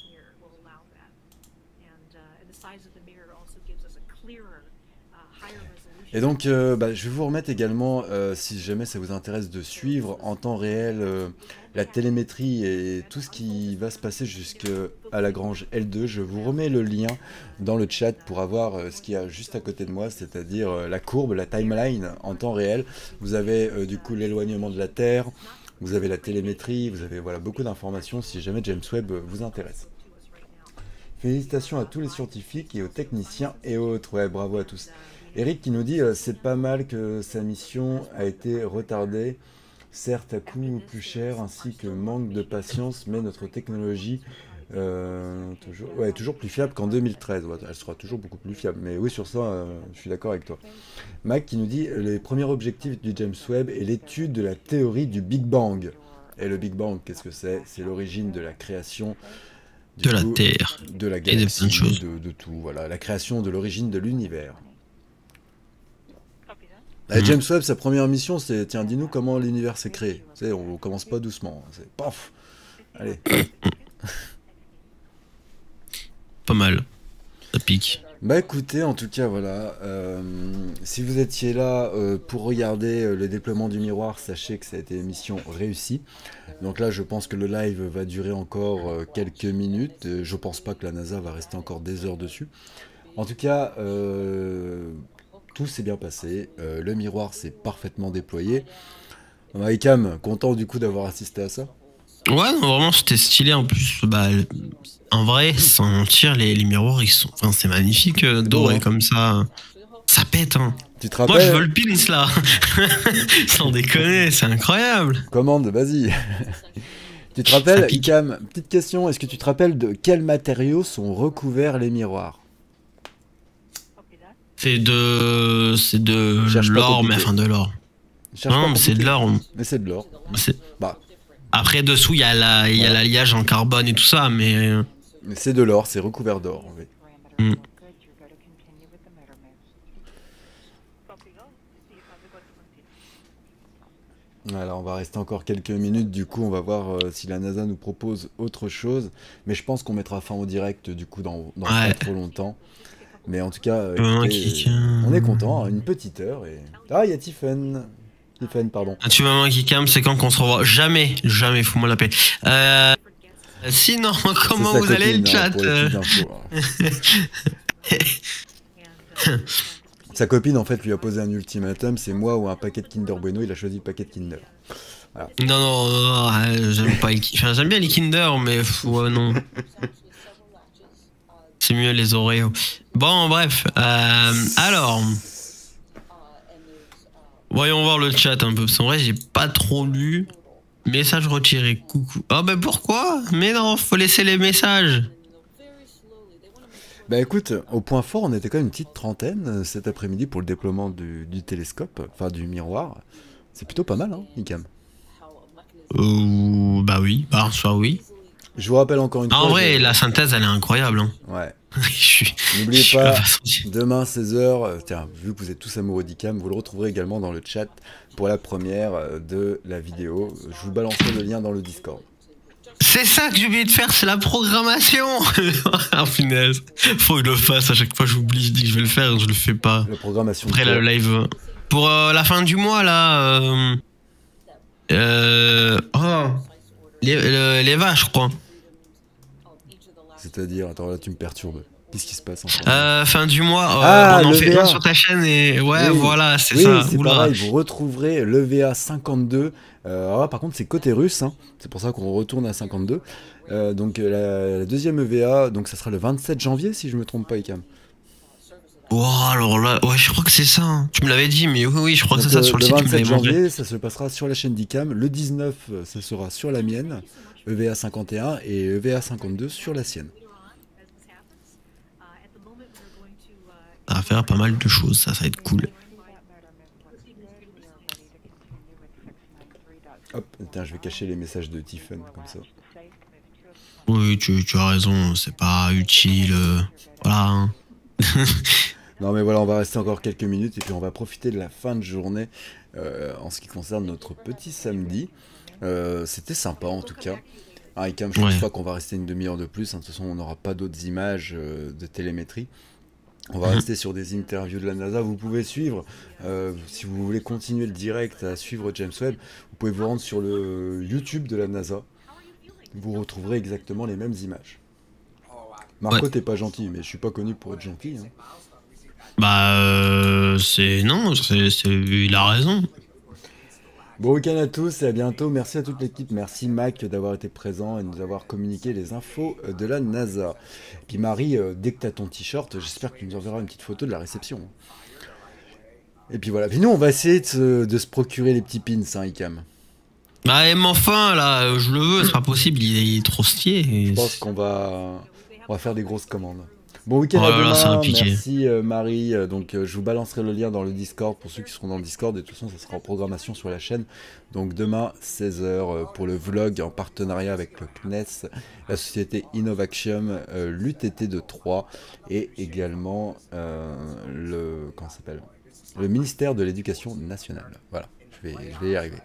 Et donc, euh, bah, je vais vous remettre également, euh, si jamais ça vous intéresse de suivre en temps réel euh, la télémétrie et tout ce qui va se passer jusqu'à la grange L deux, je vous remets le lien dans le chat pour avoir euh, ce qu'il y a juste à côté de moi, c'est-à-dire euh, la courbe, la timeline en temps réel. Vous avez euh, du coup l'éloignement de la Terre, vous avez la télémétrie, vous avez voilà, beaucoup d'informations si jamais James Webb vous intéresse. Félicitations à tous les scientifiques et aux techniciens et autres. Ouais, bravo à tous. Eric qui nous dit euh, c'est pas mal que sa mission a été retardée, certes à coût plus cher ainsi que manque de patience, mais notre technologie euh, toujours, ouais, toujours plus fiable qu'en deux mille treize. Ouais, elle sera toujours beaucoup plus fiable. Mais oui, sur ça, euh, je suis d'accord avec toi. Mac qui nous dit les premiers objectifs du James Webb est l'étude de la théorie du Big Bang. Et le Big Bang, qu'est-ce que c'est? C'est l'origine de la création du De la coup, Terre. de la Et de galaxie, plein de choses. de, de tout. Voilà, la création de l'origine de l'univers. Mmh. James Webb, sa première mission, c'est tiens, dis-nous comment l'univers s'est créé. Tu sais, on commence pas doucement. C'est paf. Allez. Pas mal. Ça pique. Bah écoutez, en tout cas, voilà. Euh, si vous étiez là euh, pour regarder euh, le déploiement du miroir, sachez que ça a été une mission réussie. Donc là, je pense que le live va durer encore euh, quelques minutes. Euh, je pense pas que la NASA va rester encore des heures dessus. En tout cas, euh, tout s'est bien passé. Euh, le miroir s'est parfaitement déployé. Icam, content du coup d'avoir assisté à ça? Ouais, non, vraiment, c'était stylé. En plus, bah, en vrai, sans mentir, les, les miroirs, ils sont, enfin, c'est magnifique, euh, doré bon, hein. comme ça. Ça pète, hein. Tu te rappelles? Moi, je veux le pins là. Sans déconner, c'est incroyable. Commande, vas-y. Tu te rappelles, Icam, petite question, est-ce que tu te rappelles de quels matériaux sont recouverts les miroirs? C'est de, c'est de l'or, mais enfin de l'or. Non, mais c'est de l'or. Mais c'est de l'or. Bah. Après, dessous, il y a la, il y a l'alliage en carbone et tout ça, mais. Mais c'est de l'or, c'est recouvert d'or. Oui. Mm. Alors, on va rester encore quelques minutes. Du coup, on va voir euh, si la NASA nous propose autre chose. Mais je pense qu'on mettra fin au direct du coup dans, dans ouais. pas trop longtemps. Mais en tout cas, euh, écoutez, euh, on est content. Une petite heure et ah, il y a Tiffen. Tiffen, pardon. Ah, tu m'as qui calme, c'est quand qu'on se revoit. Jamais, jamais, fous-moi la paix. Euh... Sinon, comment vous allez le chat? Sa copine, en fait, lui a posé un ultimatum, c'est moi ou un paquet de Kinder Bueno, il a choisi le paquet de Kinder. Voilà. Non, non, non, j'aime pas les... enfin, j'aime bien les Kinder, mais ouais, non. C'est mieux les Oreos. Bon, bref. Euh, alors... Voyons voir le chat un peu, parce qu'en vrai, j'ai pas trop lu. Message retiré, coucou. Oh, bah pourquoi? Mais non, faut laisser les messages. Bah écoute, au point fort, on était quand même une petite trentaine cet après-midi pour le déploiement du, du télescope, enfin du miroir. C'est plutôt pas mal, hein, Icam? Euh, bah oui, bah soit oui. Je vous rappelle encore une ah, fois... En vrai, je... la synthèse, elle est incroyable. Hein. Ouais. suis... N'oubliez pas, demain seize heures, tiens, vu que vous êtes tous amoureux d'Icam, vous le retrouverez également dans le chat pour la première de la vidéo. Je vous balancerai le lien dans le Discord. C'est ça que j'ai oublié de faire, c'est la programmation. Ah punaise, faut que je le fasse à chaque fois, j'oublie, je dis que je vais le faire, je le fais pas. La programmation. Après le live. Pour euh, la fin du mois là. Euh... Euh... Oh. Les, le, les vaches, je crois. C'est-à-dire, attends là tu me perturbes. Qu'est-ce qui se passe encore? euh, Fin du mois, euh, ah, on en fait V A. un sur ta chaîne et ouais, oui. Voilà, c'est oui, ça. C'est pareil, vous retrouverez le V A cinquante-deux. Euh, alors là, par contre, c'est côté russe, hein. C'est pour ça qu'on retourne à cinquante-deux. Euh, donc la, la deuxième E V A, donc ça sera le vingt-sept janvier si je me trompe pas, Icam. Oh, alors là, ouais, je crois que c'est ça. Hein. Tu me l'avais dit, mais oui, oui, je crois donc que c'est ça sur le, le site. Le vingt-sept janvier, ça se passera sur la chaîne d'Icam. Le dix-neuf, ça sera sur la mienne, E V A cinquante et un, et E V A cinquante-deux sur la sienne. Ça va faire pas mal de choses, ça, ça va être cool. Hop, tiens, je vais cacher les messages de Tiffen, comme ça. Oui, tu, tu as raison, c'est pas utile. Euh, voilà. Hein. Non, mais voilà, on va rester encore quelques minutes et puis on va profiter de la fin de journée euh, en ce qui concerne notre petit samedi. Euh, C'était sympa en tout cas. Ah, et comme je pense ouais. pas qu'on va rester une demi-heure de plus, hein, de toute façon, on n'aura pas d'autres images euh, de télémétrie. On va rester sur des interviews de la NASA. Vous pouvez suivre, euh, si vous voulez continuer le direct à suivre James Webb, vous pouvez vous rendre sur le YouTube de la NASA. Vous retrouverez exactement les mêmes images. Marco, ouais. T'es pas gentil, mais je suis pas connu pour être gentil. Hein. Bah, euh, c'est... Non, c'est... il a raison. Bon week-end à tous et à bientôt. Merci à toute l'équipe. Merci Mac d'avoir été présent et de nous avoir communiqué les infos de la NASA. Et puis Marie, euh, dès que tu as ton t-shirt, j'espère que tu nous enverras une petite photo de la réception. Et puis voilà. Puis nous, on va essayer de se, de se procurer les petits pins, hein, Icam. Bah, mais enfin, là, je le veux, c'est pas possible, il est trop stylé. Je pense qu'on va, on va faire des grosses commandes. Bon week-end oh à demain, là, merci euh, Marie, donc euh, je vous balancerai le lien dans le Discord pour ceux qui seront dans le Discord et de toute façon ça sera en programmation sur la chaîne. Donc demain seize heures euh, pour le vlog en partenariat avec le C N E S, la société Innovaxium, euh, l'U T T de Troyes et également euh, le, comment ça s'appelle le ministère de l'Éducation nationale. Voilà, je vais, je vais y arriver.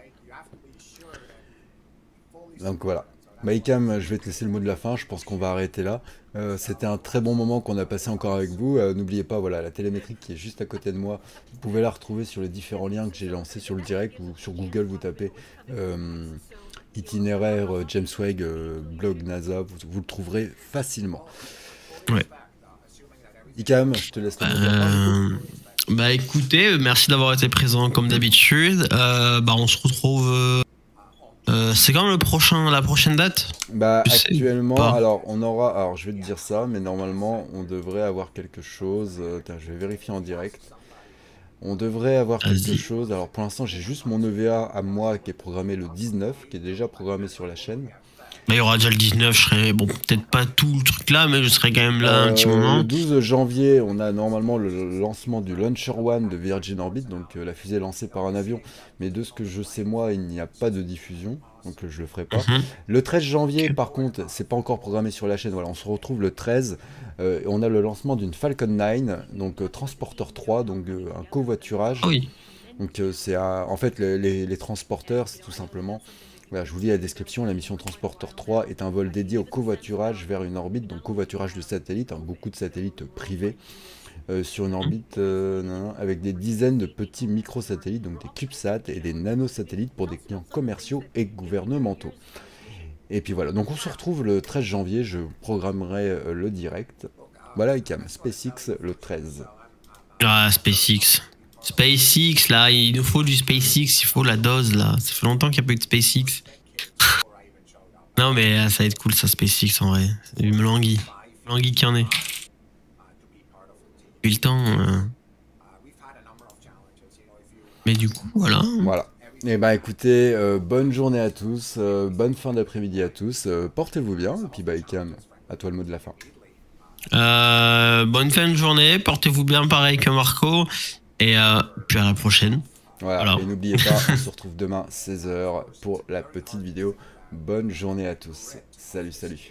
Donc voilà. Maïkam, je vais te laisser le mot de la fin, je pense qu'on va arrêter là. Euh, C'était un très bon moment qu'on a passé encore avec vous. Euh, N'oubliez pas, voilà, la télémétrie qui est juste à côté de moi, vous pouvez la retrouver sur les différents liens que j'ai lancés sur le direct, ou sur Google, vous tapez euh, itinéraire euh, James Webb, euh, blog NASA, vous, vous le trouverez facilement. Ouais. Ikam, je te laisse le mot de la fin. Euh... Bah écoutez, merci d'avoir été présent comme d'habitude. Euh, bah on se retrouve... Euh... Euh, c'est quand le prochain, la prochaine date? Bah actuellement, alors on aura, alors je vais te dire ça, mais normalement on devrait avoir quelque chose. Euh, je vais vérifier en direct. On devrait avoir quelque chose. Alors pour l'instant j'ai juste mon E V A à moi qui est programmé le dix-neuf, qui est déjà programmé sur la chaîne. Bah, il y aura déjà le dix-neuf, je serai, bon peut-être pas tout le truc là, mais je serai quand même là euh, un petit moment. Le douze janvier, on a normalement le lancement du Launcher One de Virgin Orbit, donc euh, la fusée lancée par un avion. Mais de ce que je sais moi, il n'y a pas de diffusion, donc euh, je le ferai pas. Mm-hmm. Le treize janvier, okay. Par contre, c'est pas encore programmé sur la chaîne. Voilà, on se retrouve le treize. Euh, on a le lancement d'une Falcon neuf, donc euh, Transporteur trois, donc euh, un covoiturage. Oh oui. Donc euh, c'est en fait les, les, les transporteurs, c'est tout simplement. Voilà, je vous lis la description, la mission Transporteur trois est un vol dédié au covoiturage vers une orbite, donc covoiturage de satellites, hein, beaucoup de satellites privés, euh, sur une orbite euh, nan, nan, avec des dizaines de petits microsatellites, donc des CubeSats et des nanosatellites pour des clients commerciaux et gouvernementaux. Et puis voilà, donc on se retrouve le treize janvier, je programmerai euh, le direct. Voilà, Ikam, SpaceX le treize. Ah, SpaceX. SpaceX, là, il nous faut du SpaceX, il faut la dose, là. Ça fait longtemps qu'il n'y a pas eu de SpaceX. Non, mais ça va être cool, ça, SpaceX, en vrai. C'est du Melangui. Melangui qui en est. Depuis le temps. Euh... Mais du coup, voilà. Voilà. Et bah écoutez, euh, bonne journée à tous, euh, bonne fin d'après-midi à tous. Euh, Portez-vous bien, et puis bah, Ikam, à toi le mot de la fin. Euh, bonne fin de journée, portez-vous bien pareil que Marco. Et euh, puis à la prochaine. Voilà, voilà. Et n'oubliez pas, on se retrouve demain seize heures pour la petite vidéo. Bonne journée à tous. Salut, salut.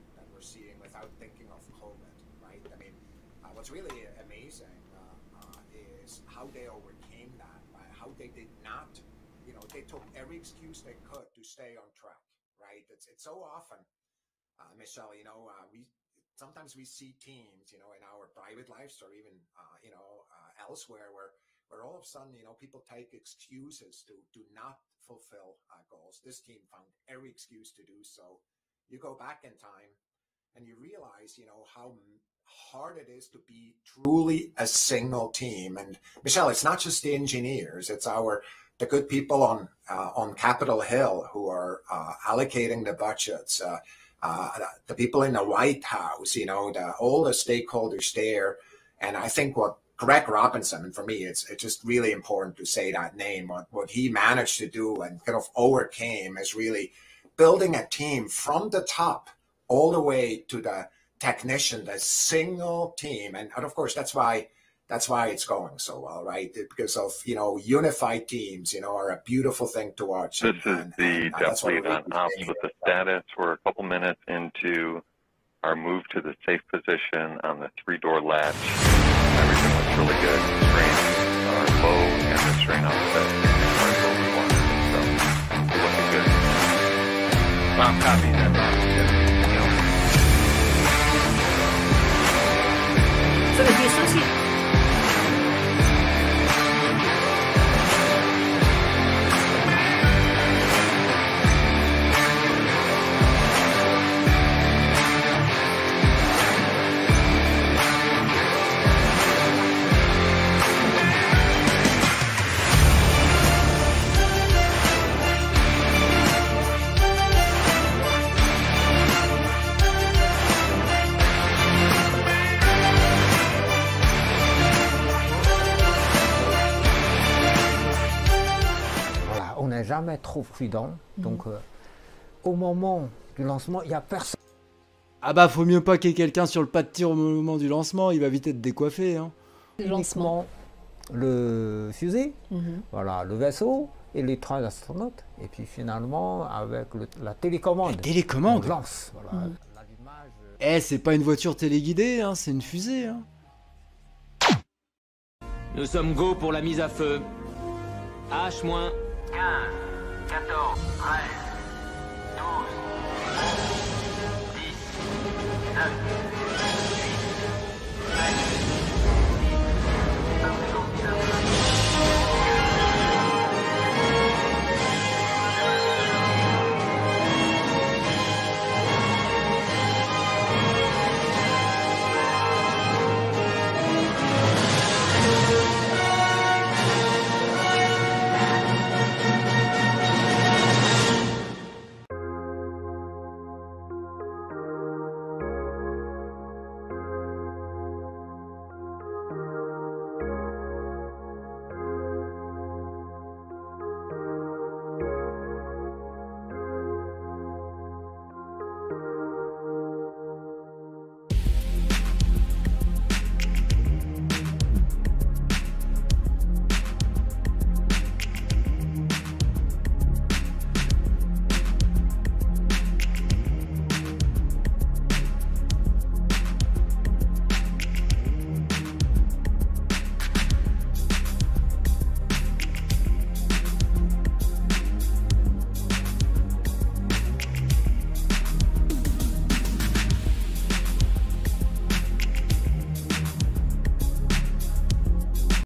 Michelle, you know, uh, we sometimes we see teams, you know, in our private lives or even, uh, you know, uh, elsewhere where, where all of a sudden, you know, people take excuses to, to not fulfill uh, goals. This team found every excuse to do so. You go back in time and you realize, you know, how hard it is to be truly a single team. And Michelle, it's not just the engineers, it's our, the good people on, uh, on Capitol Hill who are uh, allocating the budgets, uh, Uh, the people in the White House, you know, the, all the stakeholders there. And I think what Greg Robinson, and for me, it's it's just really important to say that name, what, what he managed to do and kind of overcame is really building a team from the top all the way to the technician, the single team. And, and of course, that's why That's why it's going so well, right? Because of, you know, unified teams, you know, are a beautiful thing to watch. This and, is the depth lead on ops with the status. We're a couple minutes into our move to the safe position on the three-door latch. Everything looks really good. Strain are low and the strain on the bed are where we want it. So we're looking good. Mom, copy that. So the associate. Jamais trop prudent, donc euh, au moment du lancement, il n'y a personne. Ah bah faut mieux pas qu'il y ait quelqu'un sur le pas de tir au moment du lancement, il va vite être décoiffé. Hein. Le lancement, le fusée, mm-hmm. Voilà, le vaisseau et les trois astronautes, et puis finalement avec le, la télécommande. La télécommande. On lance, voilà. Mm-hmm. Eh, c'est pas une voiture téléguidée, hein, c'est une fusée. Hein. Nous sommes go pour la mise à feu. H-. quinze, quatorze, treize.